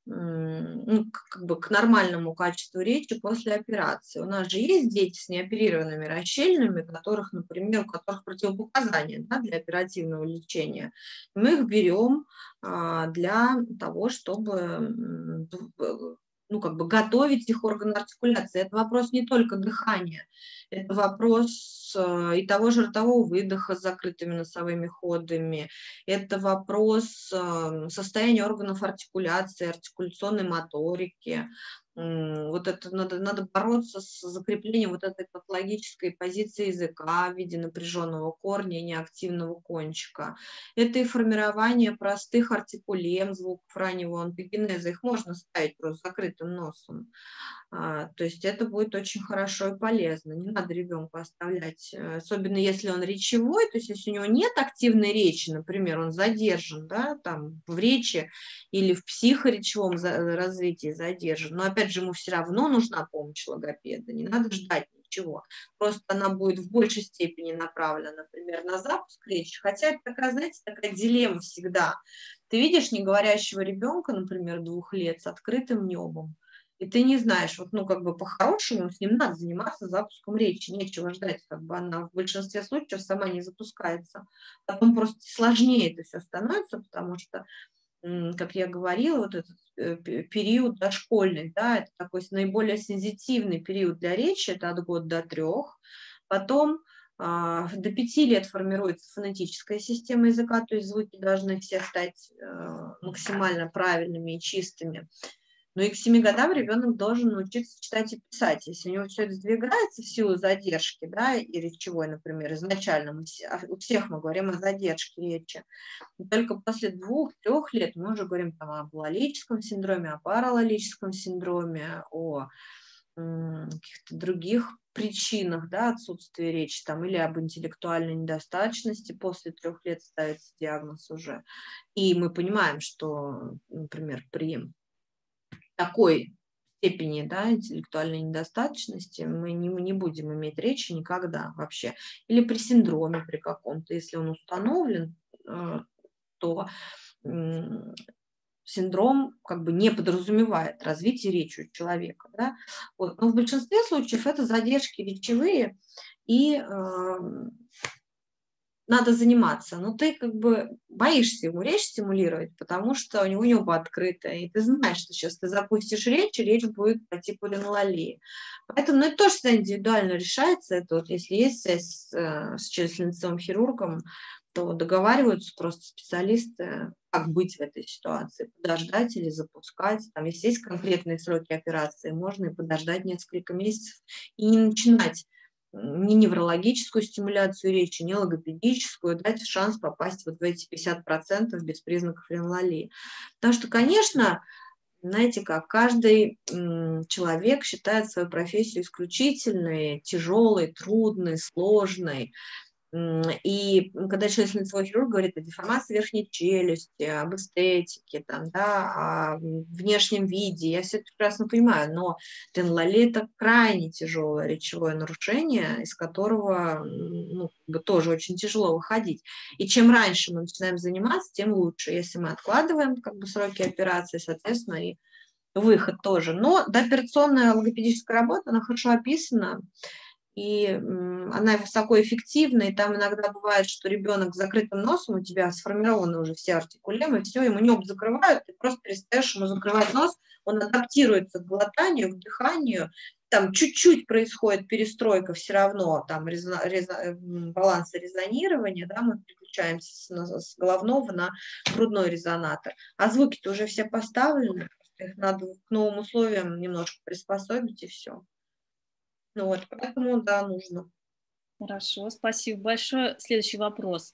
ну, как бы к нормальному качеству речи после операции. У нас же есть дети с неоперированными расщелинами, которых, например, у которых противопоказания, да, для оперативного лечения. Мы их берем а, для того, чтобы ну, как бы готовить их орган артикуляции. Это вопрос не только дыхания, это вопрос и того же ротового выдоха с закрытыми носовыми ходами, это вопрос состояния органов артикуляции, артикуляционной моторики. Вот это надо, надо бороться с закреплением вот этой патологической позиции языка в виде напряженного корня и неактивного кончика. Это и формирование простых артикулем, звуков раннего онтогенеза. Их можно ставить просто закрытым носом. А, то есть это будет очень хорошо и полезно. Не надо ребенку оставлять, особенно если он речевой, то есть если у него нет активной речи, например, он задержан, да, там, в речи или в психоречевом развитии задержан, но опять же ему все равно нужна помощь логопеда, не надо ждать ничего. Просто она будет в большей степени направлена, например, на запуск речи, хотя это такая, знаете, такая дилемма всегда. Ты видишь неговорящего ребенка, например, двух лет с открытым небом, и ты не знаешь, вот, ну, как бы по-хорошему с ним надо заниматься запуском речи, нечего ждать, как бы она в большинстве случаев сама не запускается. Потом просто сложнее это все становится, потому что, как я говорила, вот этот период дошкольный, да, это такой наиболее сензитивный период для речи, это от года до трех. Потом до пяти лет формируется фонетическая система языка, то есть звуки должны все стать максимально правильными и чистыми. Но и к семи годам ребенок должен научиться читать и писать. Если у него все это сдвигается в силу задержки, да, и речевой, например, изначально, мы все, у всех мы говорим о задержке речи. И только после двух-трех лет мы уже говорим там, о лолическом синдроме, о паралолическом синдроме, о каких-то других причинах, да, отсутствия речи там, или об интеллектуальной недостаточности. После трех лет ставится диагноз уже. И мы понимаем, что, например, при такой степени, да, интеллектуальной недостаточности мы не, мы не будем иметь речи никогда вообще. Или при синдроме при каком-то, если он установлен, то синдром как бы не подразумевает развитие речи у человека. Да? Вот. Но в большинстве случаев это задержки речевые, и э, надо заниматься. Но ты как бы боишься ему речь стимулировать, потому что у него небо открытое, и ты знаешь, что сейчас ты запустишь речь, и речь будет по типу ринолалии. Поэтому ну, это тоже всегда индивидуально решается. Это вот если есть связь с, с челюстно-лицевым хирургом, то договариваются просто специалисты, как быть в этой ситуации, подождать или запускать. Там, если есть конкретные сроки операции, можно и подождать несколько месяцев и не начинать ни неврологическую стимуляцию речи, ни логопедическую, дать шанс попасть вот в эти пятьдесят процентов без признаков ринолалии. Потому что, конечно, знаете как, каждый м, человек считает свою профессию исключительной, тяжелой, трудной, сложной. И когда челюстно-лицевой хирург говорит о деформации верхней челюсти, об эстетике, там, да, о внешнем виде, я все это прекрасно понимаю, но ринолалия – это крайне тяжелое речевое нарушение, из которого ну, как бы тоже очень тяжело выходить. И чем раньше мы начинаем заниматься, тем лучше. Если мы откладываем как бы, сроки операции, соответственно, и выход тоже. Но дооперационная логопедическая работа, она хорошо описана, и она высокоэффективна, и там иногда бывает, что ребенок с закрытым носом, у тебя сформированы уже все артикулемы, все, ему небо закрывают, ты просто перестаешь ему закрывать нос, он адаптируется к глотанию, к дыханию, там чуть-чуть происходит перестройка все равно, там резо, резо, баланса резонирования, да, мы переключаемся с, с головного на грудной резонатор, а звуки-то уже все поставлены, их надо к новым условиям немножко приспособить, и все. Ну вот, поэтому, да, нужно.
Хорошо, спасибо большое. Следующий вопрос.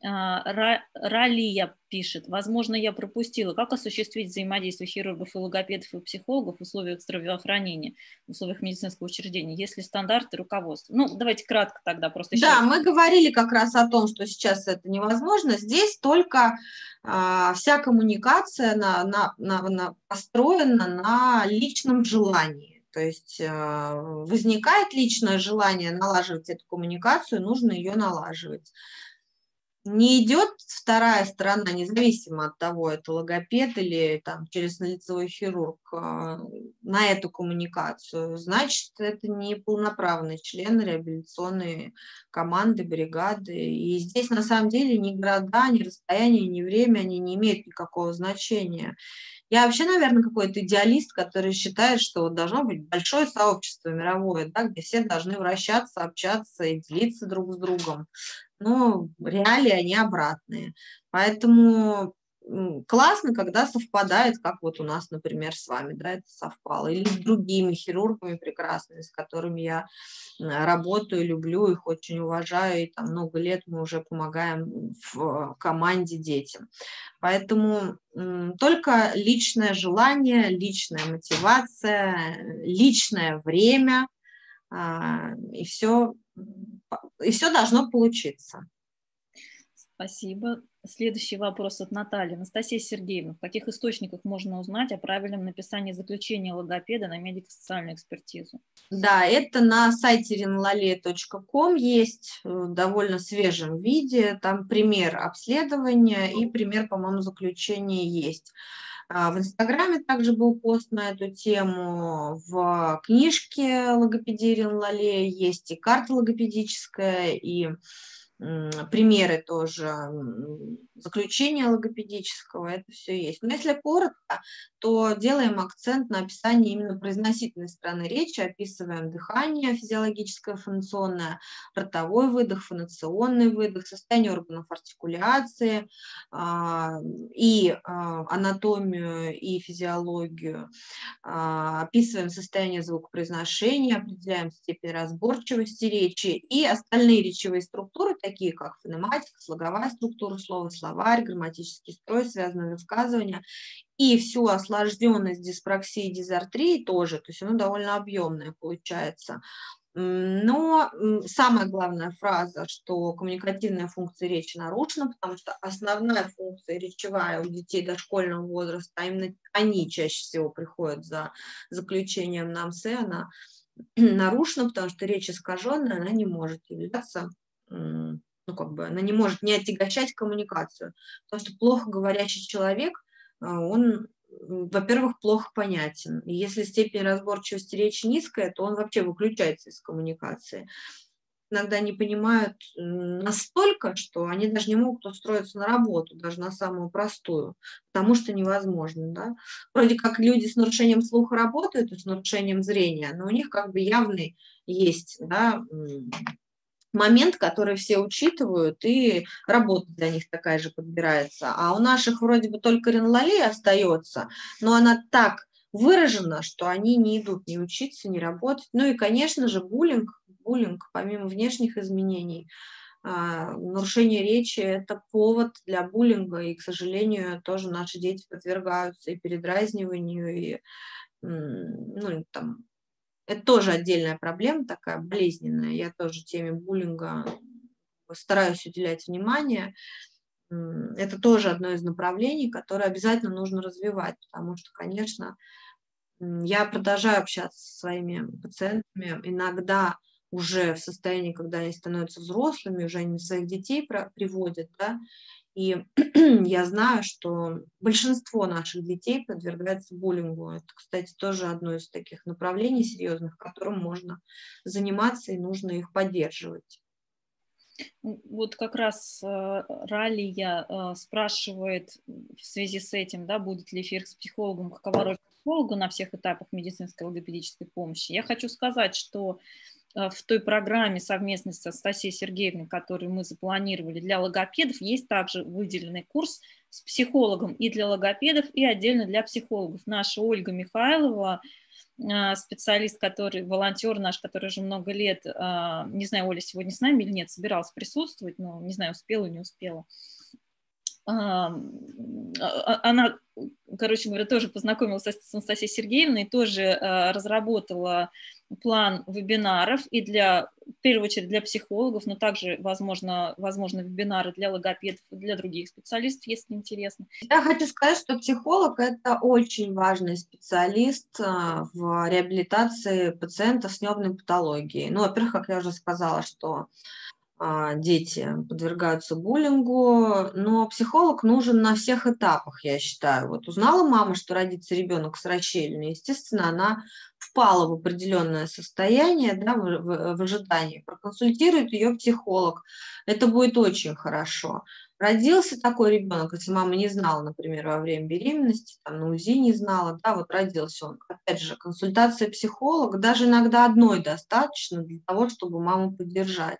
Ралия пишет. Возможно, я пропустила. Как осуществить взаимодействие хирургов и логопедов и психологов в условиях здравоохранения, в условиях медицинского учреждения? Есть ли стандарты руководства? Ну, давайте кратко тогда просто еще.
Да, раз. Мы говорили как раз о том, что сейчас это невозможно. Здесь только а, вся коммуникация на, на, на, на, построена на личном желании. То есть возникает личное желание налаживать эту коммуникацию, нужно ее налаживать. Не идет вторая сторона, независимо от того, это логопед или там челюстно-лицевой хирург, на эту коммуникацию, значит, это не полноправный член реабилитационной команды, бригады. И здесь на самом деле ни города, ни расстояние, ни время, они не имеют никакого значения. Я вообще, наверное, какой-то идеалист, который считает, что вот должно быть большое сообщество мировое, да, где все должны вращаться, общаться и делиться друг с другом. Но реалии, они обратные. Поэтому классно, когда совпадает, как вот у нас, например, с вами, да, это совпало, или с другими хирургами прекрасными, с которыми я работаю, люблю их, очень уважаю, и там много лет мы уже помогаем в команде детям. Поэтому только личное желание, личная мотивация, личное время, и все, и все должно получиться.
Спасибо. Следующий вопрос от Натальи. Анастасия Сергеевна, в каких источниках можно узнать о правильном написании заключения логопеда на медико-социальную экспертизу?
Да, это на сайте ринолалия точка ком есть в довольно свежем виде. Там пример обследования и пример, по-моему, заключения есть. В Инстаграме также был пост на эту тему. В книжке «Логопедия ринолалия» есть и карта логопедическая, и примеры тоже, заключения логопедического, это все есть. Но если коротко, то делаем акцент на описании именно произносительной стороны речи, описываем дыхание физиологическое, фонационное, ротовой выдох, фонационный выдох, состояние органов артикуляции и анатомию, и физиологию, описываем состояние звукопроизношения, определяем степень разборчивости речи и остальные речевые структуры, такие как фонематика, слоговая структура слова, словарь, грамматический строй, связанные высказывания, и всю осложненность диспраксии и дизартрии тоже, то есть оно довольно объемное получается. Но самая главная фраза, что коммуникативная функция речи нарушена, потому что основная функция речевая у детей дошкольного возраста, а именно они чаще всего приходят за заключением НАМСЭ, она нарушена, потому что речь искаженная, она не может являться, ну, как бы, она не может не отягощать коммуникацию, потому что плохо говорящий человек, он, во-первых, плохо понятен. И если степень разборчивости речи низкая, то он вообще выключается из коммуникации. Иногда не понимают настолько, что они даже не могут устроиться на работу, даже на самую простую, потому что невозможно. Да? Вроде как люди с нарушением слуха работают и с нарушением зрения, но у них как бы явный есть, да, момент, который все учитывают, и работа для них такая же подбирается. А у наших вроде бы только ринололея остается, но она так выражена, что они не идут ни учиться, ни работать. Ну и, конечно же, буллинг, буллинг помимо внешних изменений, нарушение речи – это повод для буллинга, и, к сожалению, тоже наши дети подвергаются и передразниванию, и, ну, там, это тоже отдельная проблема, такая болезненная. Я тоже теме буллинга стараюсь уделять внимание. Это тоже одно из направлений, которое обязательно нужно развивать, потому что, конечно, я продолжаю общаться со своими пациентами, иногда уже в состоянии, когда они становятся взрослыми, уже они своих детей приводят, да, и я знаю, что большинство наших детей подвергается буллингу. Это, кстати, тоже одно из таких направлений серьезных, которым можно заниматься и нужно их поддерживать.
Вот как раз Ралия спрашивает в связи с этим, да, будет ли эфир с психологом, какова роль психолога на всех этапах медицинской логопедической помощи. Я хочу сказать, что в той программе совместно с Анастасией Сергеевной, которую мы запланировали для логопедов, есть также выделенный курс с психологом и для логопедов, и отдельно для психологов. Наша Ольга Михайлова, специалист, который, волонтер наш, который уже много лет, не знаю, Оля сегодня с нами или нет, собиралась присутствовать, но не знаю, успела, не успела. Она, короче говоря, тоже познакомилась с Анастасией Сергеевной, тоже разработала план вебинаров и для, в первую очередь, для психологов, но также, возможно, возможно, вебинары для логопедов и для других специалистов, если интересно.
Я хочу сказать, что психолог – это очень важный специалист в реабилитации пациентов с нервной патологией. Ну, во-первых, как я уже сказала, что дети подвергаются буллингу, но психолог нужен на всех этапах, я считаю. Вот узнала мама, что родится ребенок с расщелиной, естественно, она впала в определенное состояние, да, в, в, в ожидании, проконсультирует ее психолог. Это будет очень хорошо. Родился такой ребенок, если мама не знала, например, во время беременности, там, на УЗИ не знала, да, вот родился он. Опять же, консультация психолога, даже иногда одной достаточно для того, чтобы маму поддержать.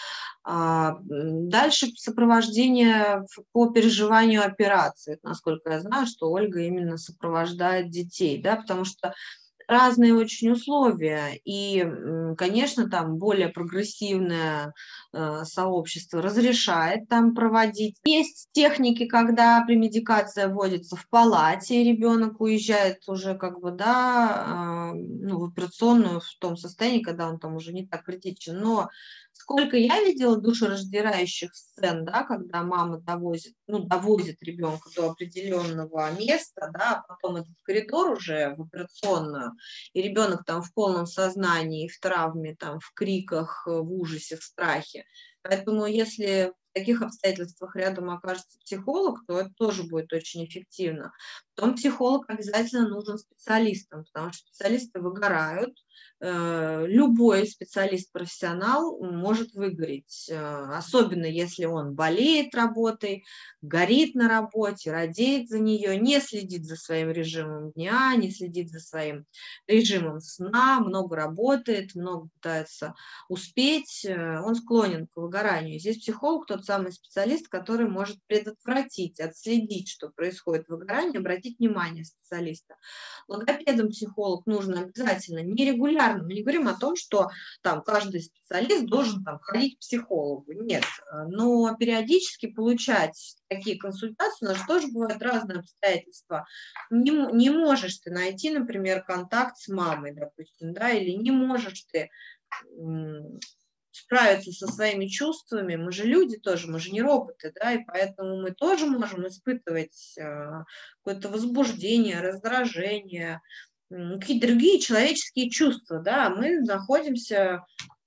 Дальше сопровождение по переживанию операции. Насколько я знаю, что Ольга именно сопровождает детей, да, потому что разные очень условия, и, конечно, там более прогрессивное э, сообщество разрешает там проводить. Есть техники, когда премедикация вводится в палате, и ребенок уезжает уже как бы, да, э, ну, в операционную в том состоянии, когда он там уже не так критичен, но сколько я видела душераздирающих сцен, да, когда мама довозит, ну, довозит ребенка до определенного места, да, а потом этот коридор уже в операционную, и ребенок там в полном сознании, в травме, там, в криках, в ужасе, в страхе. Поэтому если в таких обстоятельствах рядом окажется психолог, то это тоже будет очень эффективно. Потом психолог обязательно нужен специалистам, потому что специалисты выгорают. Любой специалист-профессионал может выгореть, особенно если он болеет работой, горит на работе, радеет за нее, не следит за своим режимом дня, не следит за своим режимом сна, много работает, много пытается успеть, он склонен к выгоранию. Здесь психолог тот самый специалист, который может предотвратить, отследить, что происходит выгорание, обратить внимание специалиста. Логопедам психолог нужно обязательно нерегулярно. Мы не говорим о том, что там каждый специалист должен там ходить к психологу. Нет, но периодически получать такие консультации, у нас же тоже бывают разные обстоятельства. Не, не можешь ты найти, например, контакт с мамой, допустим, да, или не можешь ты справиться со своими чувствами. Мы же люди тоже, мы же не роботы, да, и поэтому мы тоже можем испытывать какое-то возбуждение, раздражение, какие-то другие человеческие чувства, да. Мы находимся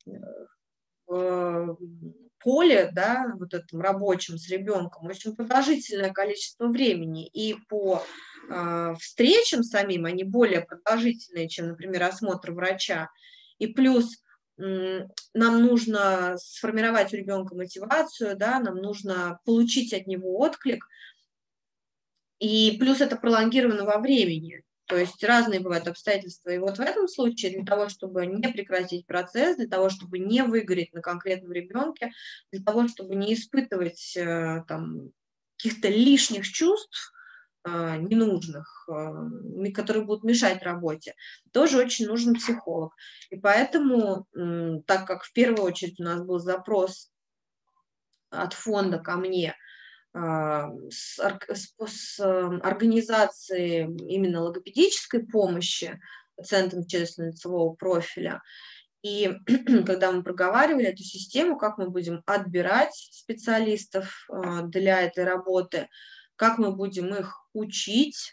в поле, да, вот этом рабочем с ребенком очень продолжительное количество времени, и по э, встречам самим они более продолжительные, чем, например, осмотр врача, и плюс э, нам нужно сформировать у ребенка мотивацию, да, нам нужно получить от него отклик, и плюс это пролонгировано во времени. То есть разные бывают обстоятельства. И вот в этом случае для того, чтобы не прекратить процесс, для того, чтобы не выгореть на конкретном ребенке, для того, чтобы не испытывать там каких-то лишних чувств, ненужных, которые будут мешать работе, тоже очень нужен психолог. И поэтому, так как в первую очередь у нас был запрос от фонда ко мне, С, с, с организацией именно логопедической помощи пациентам челюстно-лицевого профиля. И когда мы проговаривали эту систему, как мы будем отбирать специалистов для этой работы, как мы будем их учить,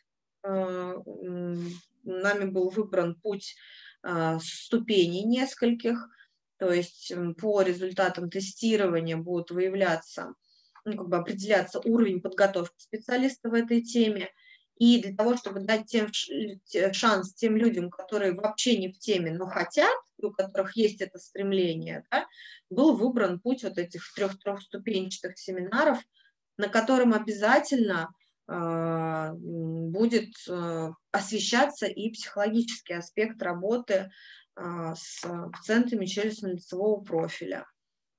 нами был выбран путь ступеней нескольких, то есть по результатам тестирования будут выявляться, ну, как бы определяться уровень подготовки специалиста в этой теме. И для того, чтобы дать тем, шанс тем людям, которые вообще не в теме, но хотят, у которых есть это стремление, да, был выбран путь вот этих трех трехступенчатых семинаров, на котором обязательно э, будет э, освещаться и психологический аспект работы э, с пациентами челюстно-лицевого профиля.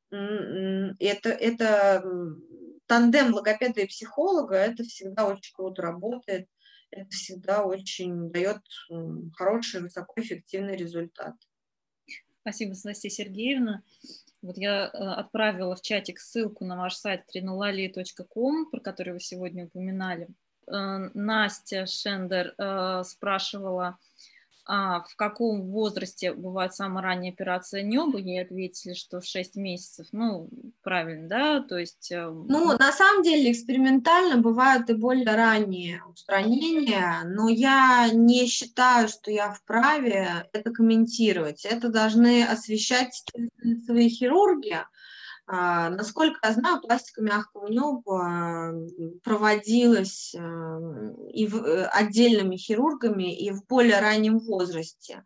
Это, это тандем логопеда и психолога, это всегда очень круто работает, это всегда очень дает хороший, высокоэффективный результат.
Спасибо, Анастасия Сергеевна. Вот я отправила в чатик ссылку на ваш сайт ринолали точка ком, про который вы сегодня упоминали. Настя Шендер спрашивала, а в каком возрасте бывает самая ранняя операция неба? Ей ответили, что в шесть месяцев. Ну, правильно, да? То есть...
Ну, на самом деле экспериментально бывают и более ранние устранения, но я не считаю, что я вправе это комментировать. Это должны освещать лицевые хирурги. А, насколько я знаю, пластика мягкого неба проводилась и в, отдельными хирургами и в более раннем возрасте.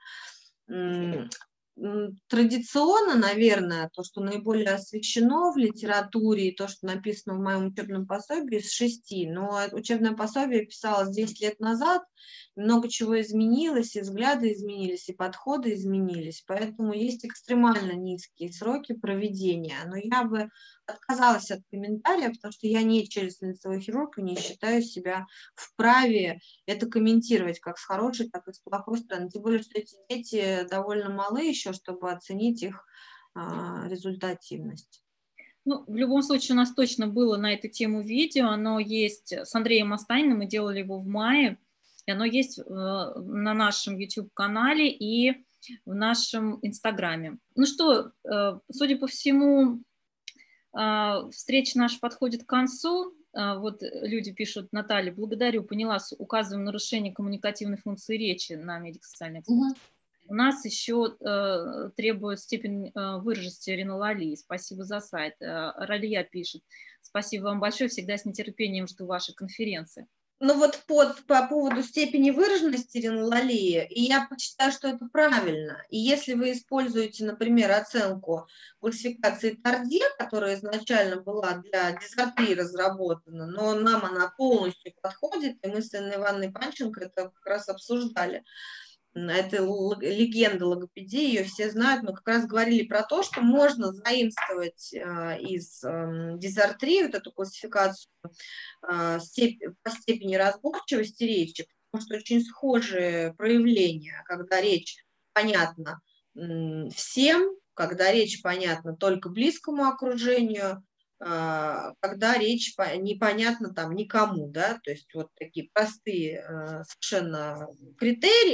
Традиционно, наверное, то, что наиболее освещено в литературе, и то, что написано в моем учебном пособии, с шести. Но учебное пособие писалось десять лет назад, много чего изменилось, и взгляды изменились, и подходы изменились. Поэтому есть экстремально низкие сроки проведения. Но я бы отказалась от комментариев, потому что я не челюстно-лицевой хирург и не считаю себя вправе это комментировать как с хорошей, так и с плохой стороны. Тем более, что эти дети довольно малы еще, чтобы оценить их а, результативность.
Ну, в любом случае, у нас точно было на эту тему видео. Оно есть с Андреем Останиным, мы делали его в мае. И оно есть на нашем YouTube-канале и в нашем Инстаграме. Ну что, судя по всему, встреча наша подходит к концу. Вот люди пишут: Наталья, благодарю, поняла, указываем нарушение коммуникативной функции речи на медико-социальной экспертизе. У нас еще э, требует степень э, выраженности ринолали. Спасибо за сайт. Э, Ралия пишет: спасибо вам большое, всегда с нетерпением жду вашей конференции.
Ну вот под, по поводу степени выраженности ринолалии, и я считаю, что это правильно. И если вы используете, например, оценку классификации Тарде, которая изначально была для дизартрии разработана, но нам она полностью подходит, и мы с Инной Ивановной Панченко это как раз обсуждали. Это легенда логопедии, ее все знают, мы как раз говорили про то, что можно заимствовать э, из э, дизартрии вот эту классификацию э, степ по степени разборчивости речи, потому что очень схожие проявления, когда речь понятна э, всем, когда речь понятна только близкому окружению, э, когда речь непонятна там никому, да, то есть вот такие простые э, совершенно критерии.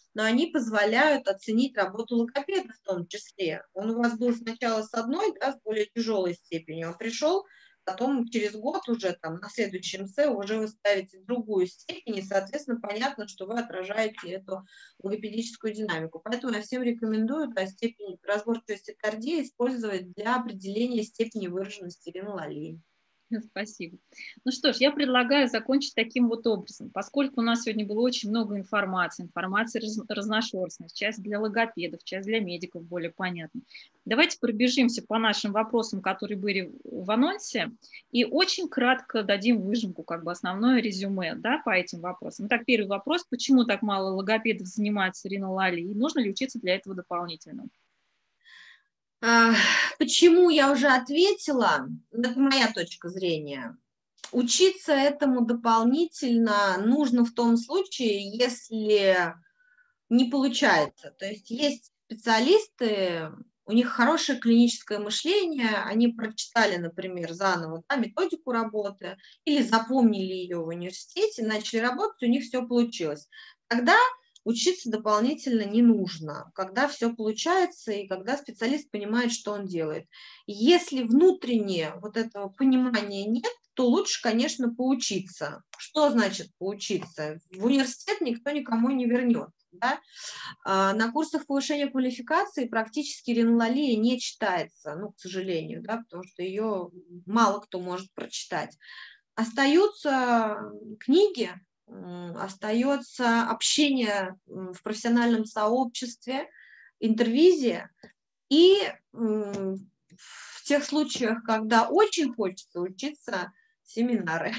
но они позволяют оценить работу логопеда в том числе. Он у вас был сначала с одной, да, с более тяжелой степенью, а пришел потом через год уже там на следующем эссе уже вы ставите другую степень, и, соответственно, понятно, что вы отражаете эту логопедическую динамику. Поэтому я всем рекомендую да, степень разборчивости кардии использовать для определения степени выраженности ринолалии.
Спасибо. Ну что ж, я предлагаю закончить таким вот образом. Поскольку у нас сегодня было очень много информации, информации раз, разношерстной, часть для логопедов, часть для медиков более понятна. Давайте пробежимся по нашим вопросам, которые были в анонсе, и очень кратко дадим выжимку, как бы основное резюме да, по этим вопросам. Итак, первый вопрос. Почему так мало логопедов занимаются ринолалией? Нужно ли учиться для этого дополнительно?
Почему, я уже ответила, это моя точка зрения. Учиться этому дополнительно нужно в том случае, если не получается. То есть есть специалисты, у них хорошее клиническое мышление, они прочитали, например, заново да, методику работы или запомнили ее в университете, начали работать, у них все получилось. Тогда учиться дополнительно не нужно, когда все получается и когда специалист понимает, что он делает. Если внутренне вот этого понимания нет, то лучше, конечно, поучиться. Что значит поучиться? В университет никто никому не вернет. Да? На курсах повышения квалификации практически ринолалия не читается, ну, к сожалению, да, потому что ее мало кто может прочитать. Остаются книги, остается общение в профессиональном сообществе, интервизия, и в тех случаях, когда очень хочется учиться, семинары.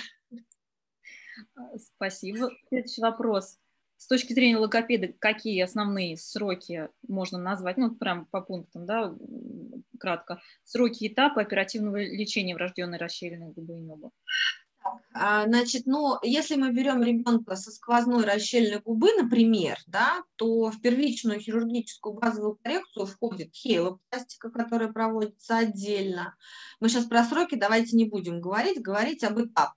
Спасибо. Следующий вопрос. С точки зрения логопеда, какие основные сроки можно назвать, ну, прям по пунктам, да, кратко, сроки этапа оперативного лечения врожденной расщелины губы и неба?
Значит, ну, если мы берем ребенка со сквозной расщелиной губы, например, да, то в первичную хирургическую базовую коррекцию входит хейлопластика, которая проводится отдельно. Мы сейчас про сроки давайте не будем говорить, говорить об этапах.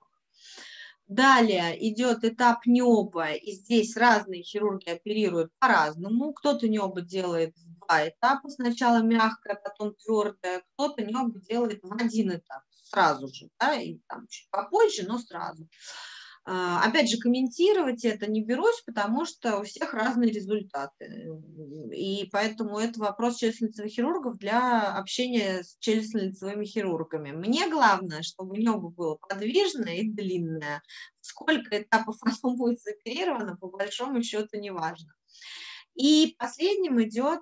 Далее идет этап неба, и здесь разные хирурги оперируют по-разному. Кто-то небо делает в два этапа, сначала мягкое, потом твердое, кто-то небо делает в один этап, сразу же, да, и там чуть попозже, но сразу. Опять же, комментировать это не берусь, потому что у всех разные результаты. И поэтому это вопрос челюстно-лицевых хирургов для общения с челюстно-лицевыми хирургами. Мне главное, чтобы небо было подвижное и длинное. Сколько этапов оно будет соперировано, по большому счету, не важно. И последним идет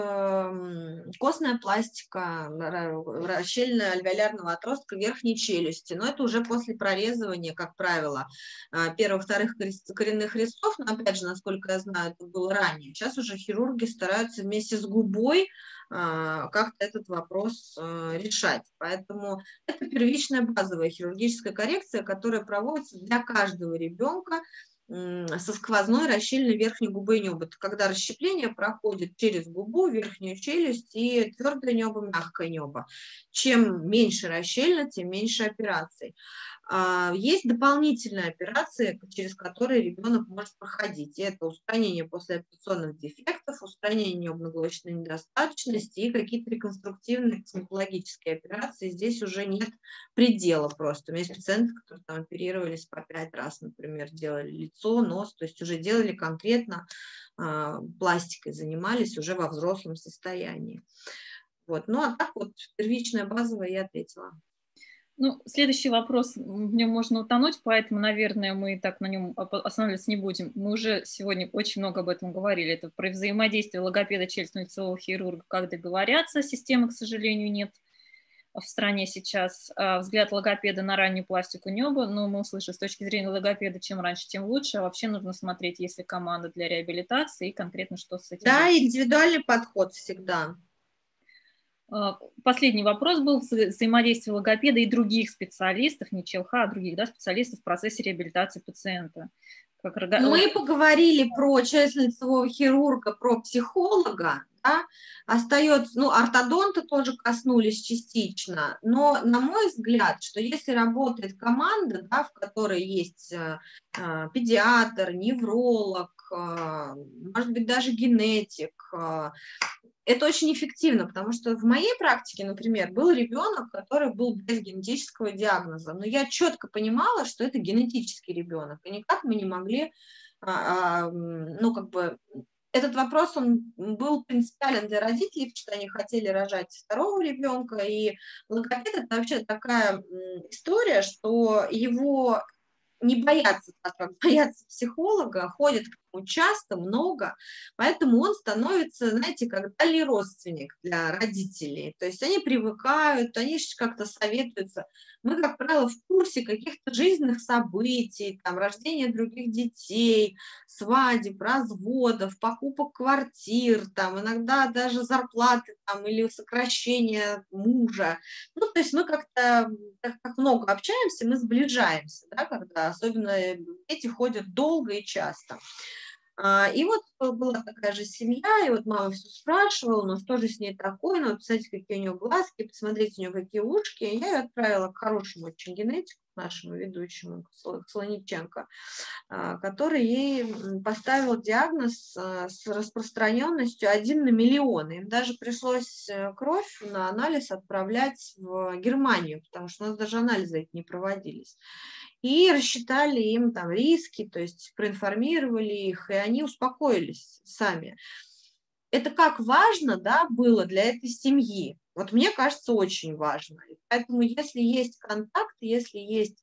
э, костная пластика расщельно-альвеолярного отростка верхней челюсти. Но это уже после прорезывания, как правило, первых-вторых коренных резцов. Но опять же, насколько я знаю, это было ранее. Сейчас уже хирурги стараются вместе с губой э, как-то этот вопрос э, решать. Поэтому это первичная базовая хирургическая коррекция, которая проводится для каждого ребенка со сквозной расщелиной верхней губы и неба. Это когда расщепление проходит через губу, верхнюю челюсть и твердое небо, мягкое небо. Чем меньше расщелина, тем меньше операций. Есть дополнительные операции, через которые ребенок может проходить. И это устранение послеоперационных дефектов, устранение небоглоточной недостаточности и какие-то реконструктивные косметологические операции. Здесь уже нет предела просто. У меня есть пациенты, которые там оперировались по пять раз, например, делали лицо, нос, то есть уже делали конкретно э, пластикой, занимались уже во взрослом состоянии. Вот. Ну а так вот первичная базовая я ответила.
Ну, следующий вопрос, в нем можно утонуть, поэтому, наверное, мы так на нем останавливаться не будем. Мы уже сегодня очень много об этом говорили. Это про взаимодействие логопеда, челюстно-лицевого хирурга, как договорятся. Системы, к сожалению, нет в стране сейчас. Взгляд логопеда на раннюю пластику неба. Но мы услышали, с точки зрения логопеда, чем раньше, тем лучше. А вообще нужно смотреть, есть ли команда для реабилитации и конкретно что с этим.
Да, индивидуальный подход всегда.
Последний вопрос был вза взаимодействие логопеда и других специалистов, не ЧЛХ, а других да, специалистов в процессе реабилитации пациента. Как рога...
Мы поговорили про челюстно-лицевого хирурга, про психолога, да? Остается, ну, ортодонта тоже коснулись частично, но, на мой взгляд, что если работает команда, да, в которой есть э, э, педиатр, невролог, э, может быть, даже генетик, э, это очень эффективно, потому что в моей практике, например, был ребенок, который был без генетического диагноза, но я четко понимала, что это генетический ребенок, и никак мы не могли, а, а, ну, как бы, этот вопрос, он был принципиален для родителей, потому что они хотели рожать второго ребенка, и логопед – это вообще такая история, что его не боятся, так как боятся психолога, ходят к нему часто, много, поэтому он становится, знаете, как дальний родственник для родителей. То есть они привыкают, они как-то советуются. Мы, как правило, в курсе каких-то жизненных событий, там, рождения других детей, свадеб, разводов, покупок квартир, там, иногда даже зарплаты там, или сокращения мужа. Ну, то есть мы как-то, так как много общаемся, мы сближаемся, да, когда особенно дети ходят долго и часто. И вот была такая же семья, и вот мама все спрашивала, ну что же с ней такое, ну, посмотрите, какие у нее глазки, посмотрите, у нее какие ушки. Я ее отправила к хорошему очень генетику, нашему ведущему, к Слониченко, который ей поставил диагноз с распространенностью один на миллион. Им даже пришлось кровь на анализ отправлять в Германию, потому что у нас даже анализы эти не проводились. И рассчитали им там риски, то есть проинформировали их, и они успокоились сами. Это как важно, да, было для этой семьи. Вот мне кажется, очень важно. И поэтому если есть контакт, если есть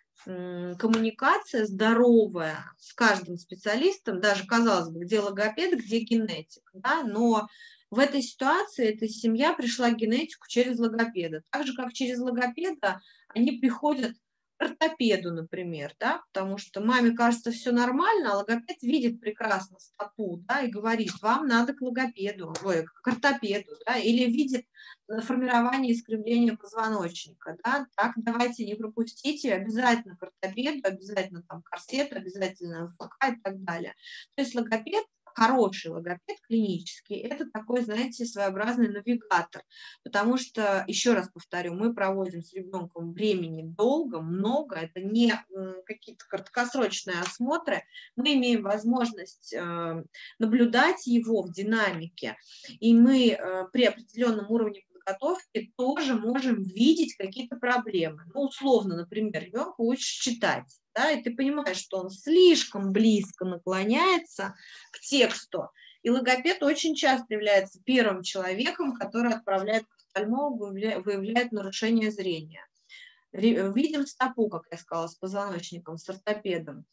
м, коммуникация здоровая с каждым специалистом, даже, казалось бы, где логопед, где генетик, да, но в этой ситуации эта семья пришла к генетику через логопеда. Так же, как через логопеда они приходят к ортопеду, например, да, потому что маме кажется все нормально, а логопед видит прекрасно стопу, да, и говорит, вам надо к логопеду, ой, к ортопеду, да, или видит формирование искривления позвоночника, да, так давайте не пропустите, обязательно к ортопеду, обязательно там корсет, обязательно ФК и так далее. То есть логопед, хороший логопед клинический, это такой, знаете, своеобразный навигатор, потому что, еще раз повторю, мы проводим с ребенком времени долго, много, это не какие-то краткосрочные осмотры, мы имеем возможность наблюдать его в динамике, и мы при определенном уровне подготовки тоже можем видеть какие-то проблемы. Ну, условно, например, ребенка учишь читать, да, и ты понимаешь, что он слишком близко наклоняется к тексту, и логопед очень часто является первым человеком, который отправляет к офтальмологу, выявляет нарушение зрения. Видим стопу, как я сказала, с позвоночником, с ортопедом.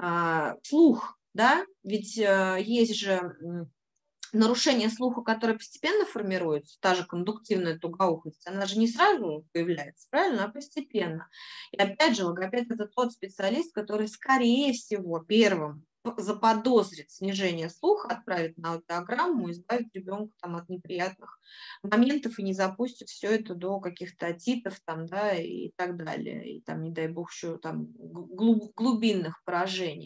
Слух, да, ведь есть же нарушение слуха, которое постепенно формируется, та же кондуктивная тугоухость, она же не сразу появляется, правильно, а постепенно. И опять же, логопед – это тот специалист, который, скорее всего, первым заподозрит снижение слуха, отправит на аудиограмму, избавит ребенка там от неприятных моментов и не запустит все это до каких-то отитов там, да, и так далее, и там, не дай бог, еще там глубинных поражений.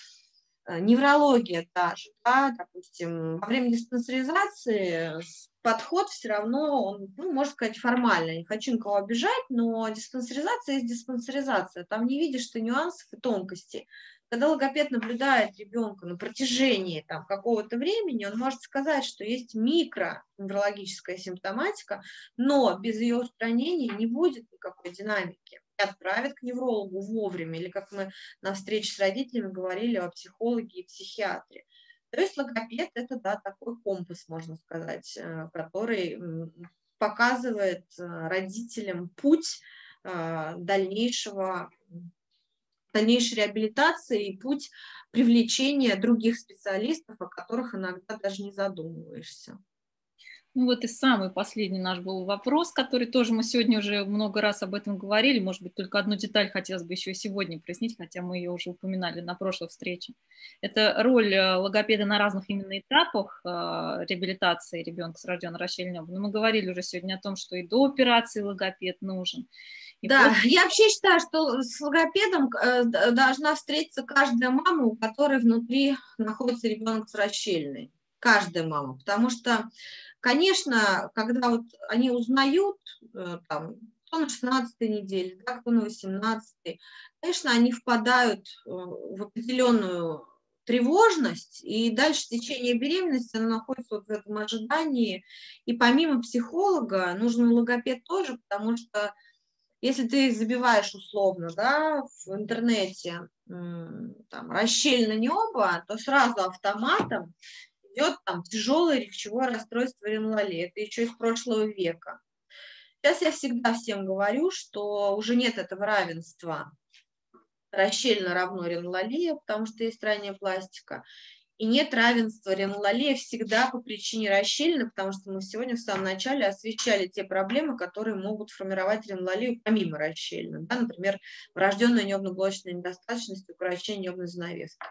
Неврология та же, да, допустим, во время диспансеризации подход все равно, он, ну, можно сказать, формальный. Не хочу никого обижать, но диспансеризация есть диспансеризация. Там не видишь ты нюансов и тонкостей. Когда логопед наблюдает ребенка на протяжении там, какого-то времени, он может сказать, что есть микроневрологическая симптоматика, но без ее устранения не будет никакой динамики. И отправят к неврологу вовремя, или как мы на встрече с родителями говорили о психологе и психиатре. То есть логопед – это, да, такой компас, можно сказать, который показывает родителям путь дальнейшего дальнейшей реабилитации и путь привлечения других специалистов, о которых иногда даже не задумываешься.
Ну вот и самый последний наш был вопрос, который тоже мы сегодня уже много раз об этом говорили, может быть, только одну деталь хотелось бы еще сегодня прояснить, хотя мы ее уже упоминали на прошлой встрече. Это роль логопеда на разных именно этапах реабилитации ребенка с врожденной расширенной небом. Но мы говорили уже сегодня о том, что и до операции логопед нужен, И
да,
после...
я вообще считаю, что с логопедом э, должна встретиться каждая мама, у которой внутри находится ребенок с расщельной. Каждая мама. Потому что, конечно, когда вот они узнают, э, там, кто на шестнадцатой неделе, да, кто на восемнадцатой, конечно, они впадают э, в определенную тревожность, и дальше в течение беременности она находится вот в этом ожидании. И помимо психолога нужен логопед тоже, потому что если ты забиваешь условно, да, в интернете там, расщельное небо, то сразу автоматом идет там тяжелое речевое расстройство Ренлали. Это еще из прошлого века. Сейчас я всегда всем говорю, что уже нет этого равенства. Расщельно равно Ренлали, потому что есть ранняя пластика. И нет равенства Ренлали всегда по причине расщельно, потому что мы сегодня в самом начале освещали те проблемы, которые могут формировать Ренлали помимо расщельно. Да, например, врожденная нервно-блочная недостаточность, укорочение нервной занавески.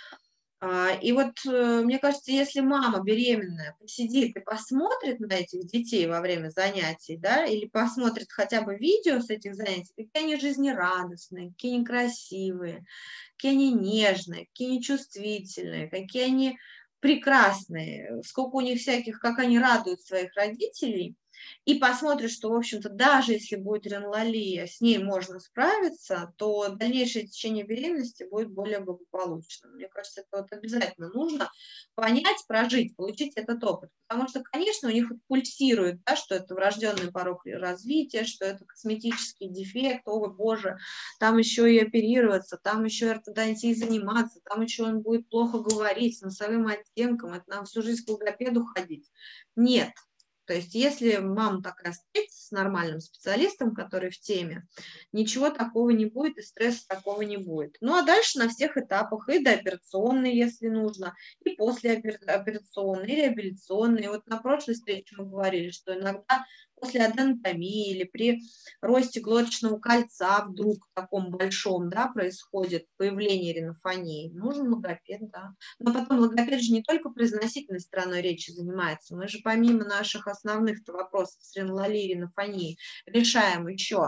И вот мне кажется, если мама беременная посидит и посмотрит на этих детей во время занятий, да, или посмотрит хотя бы видео с этих занятий, какие они жизнерадостные, какие они красивые, какие они нежные, какие они чувствительные, какие они прекрасные, сколько у них всяких, как они радуют своих родителей, и посмотришь, что, в общем-то, даже если будет Ренлали, с ней можно справиться, то дальнейшее течение беременности будет более благополучным. Мне кажется, это вот обязательно нужно понять, прожить, получить этот опыт. Потому что, конечно, у них пульсирует, да, что это врожденный порог развития, что это косметический дефект, о боже, там еще и оперироваться, там еще и ортодонтией заниматься, там еще он будет плохо говорить с носовым оттенком, это нам всю жизнь к логопеду ходить. Нет. То есть если мама такая встретится с нормальным специалистом, который в теме, ничего такого не будет и стресса такого не будет. Ну а дальше на всех этапах, и дооперационный, если нужно, и послеоперационный, и реабилитационный. И вот на прошлой встрече мы говорили, что иногда после аденотомии или при росте глоточного кольца вдруг таком большом, да, происходит появление ринофонии, нужен логопед, да. Но потом логопед же не только произносительной стороной речи занимается, мы же помимо наших основных вопросов с Ренлали и ринофонией решаем еще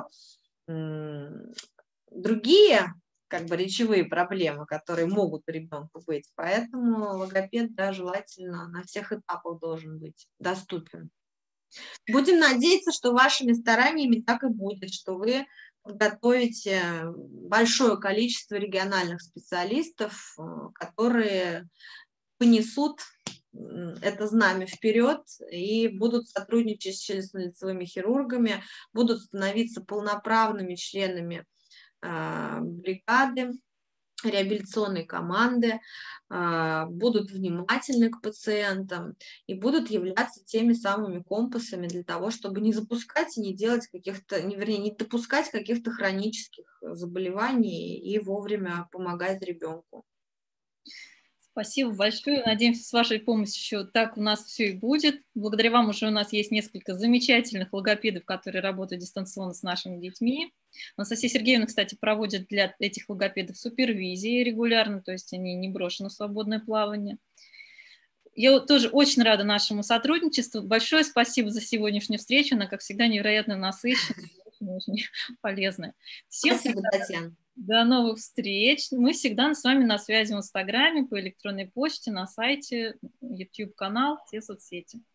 другие, как бы, речевые проблемы, которые могут у ребенка быть. Поэтому логопед, да, желательно на всех этапах должен быть доступен. Будем надеяться, что вашими стараниями так и будет, что вы подготовите большое количество региональных специалистов, которые понесут это знамя вперед и будут сотрудничать с челюстно-лицевыми хирургами, будут становиться полноправными членами э, бригады, реабилитационной команды, будут внимательны к пациентам и будут являться теми самыми компасами для того, чтобы не запускать и не делать каких-то, не, вернее, не допускать каких-то хронических заболеваний и вовремя помогать ребенку.
Спасибо большое. Надеемся, с вашей помощью так у нас все и будет. Благодаря вам уже у нас есть несколько замечательных логопедов, которые работают дистанционно с нашими детьми. Анастасия Сергеевна, кстати, проводит для этих логопедов супервизии регулярно, то есть они не брошены в свободное плавание. Я тоже очень рада нашему сотрудничеству. Большое спасибо за сегодняшнюю встречу. Она, как всегда, невероятно насыщенная, очень полезная. Всем
спасибо, Татьяна.
До новых встреч. Мы всегда с вами на связи в Инстаграме, по электронной почте, на сайте, YouTube-канал, все соцсети.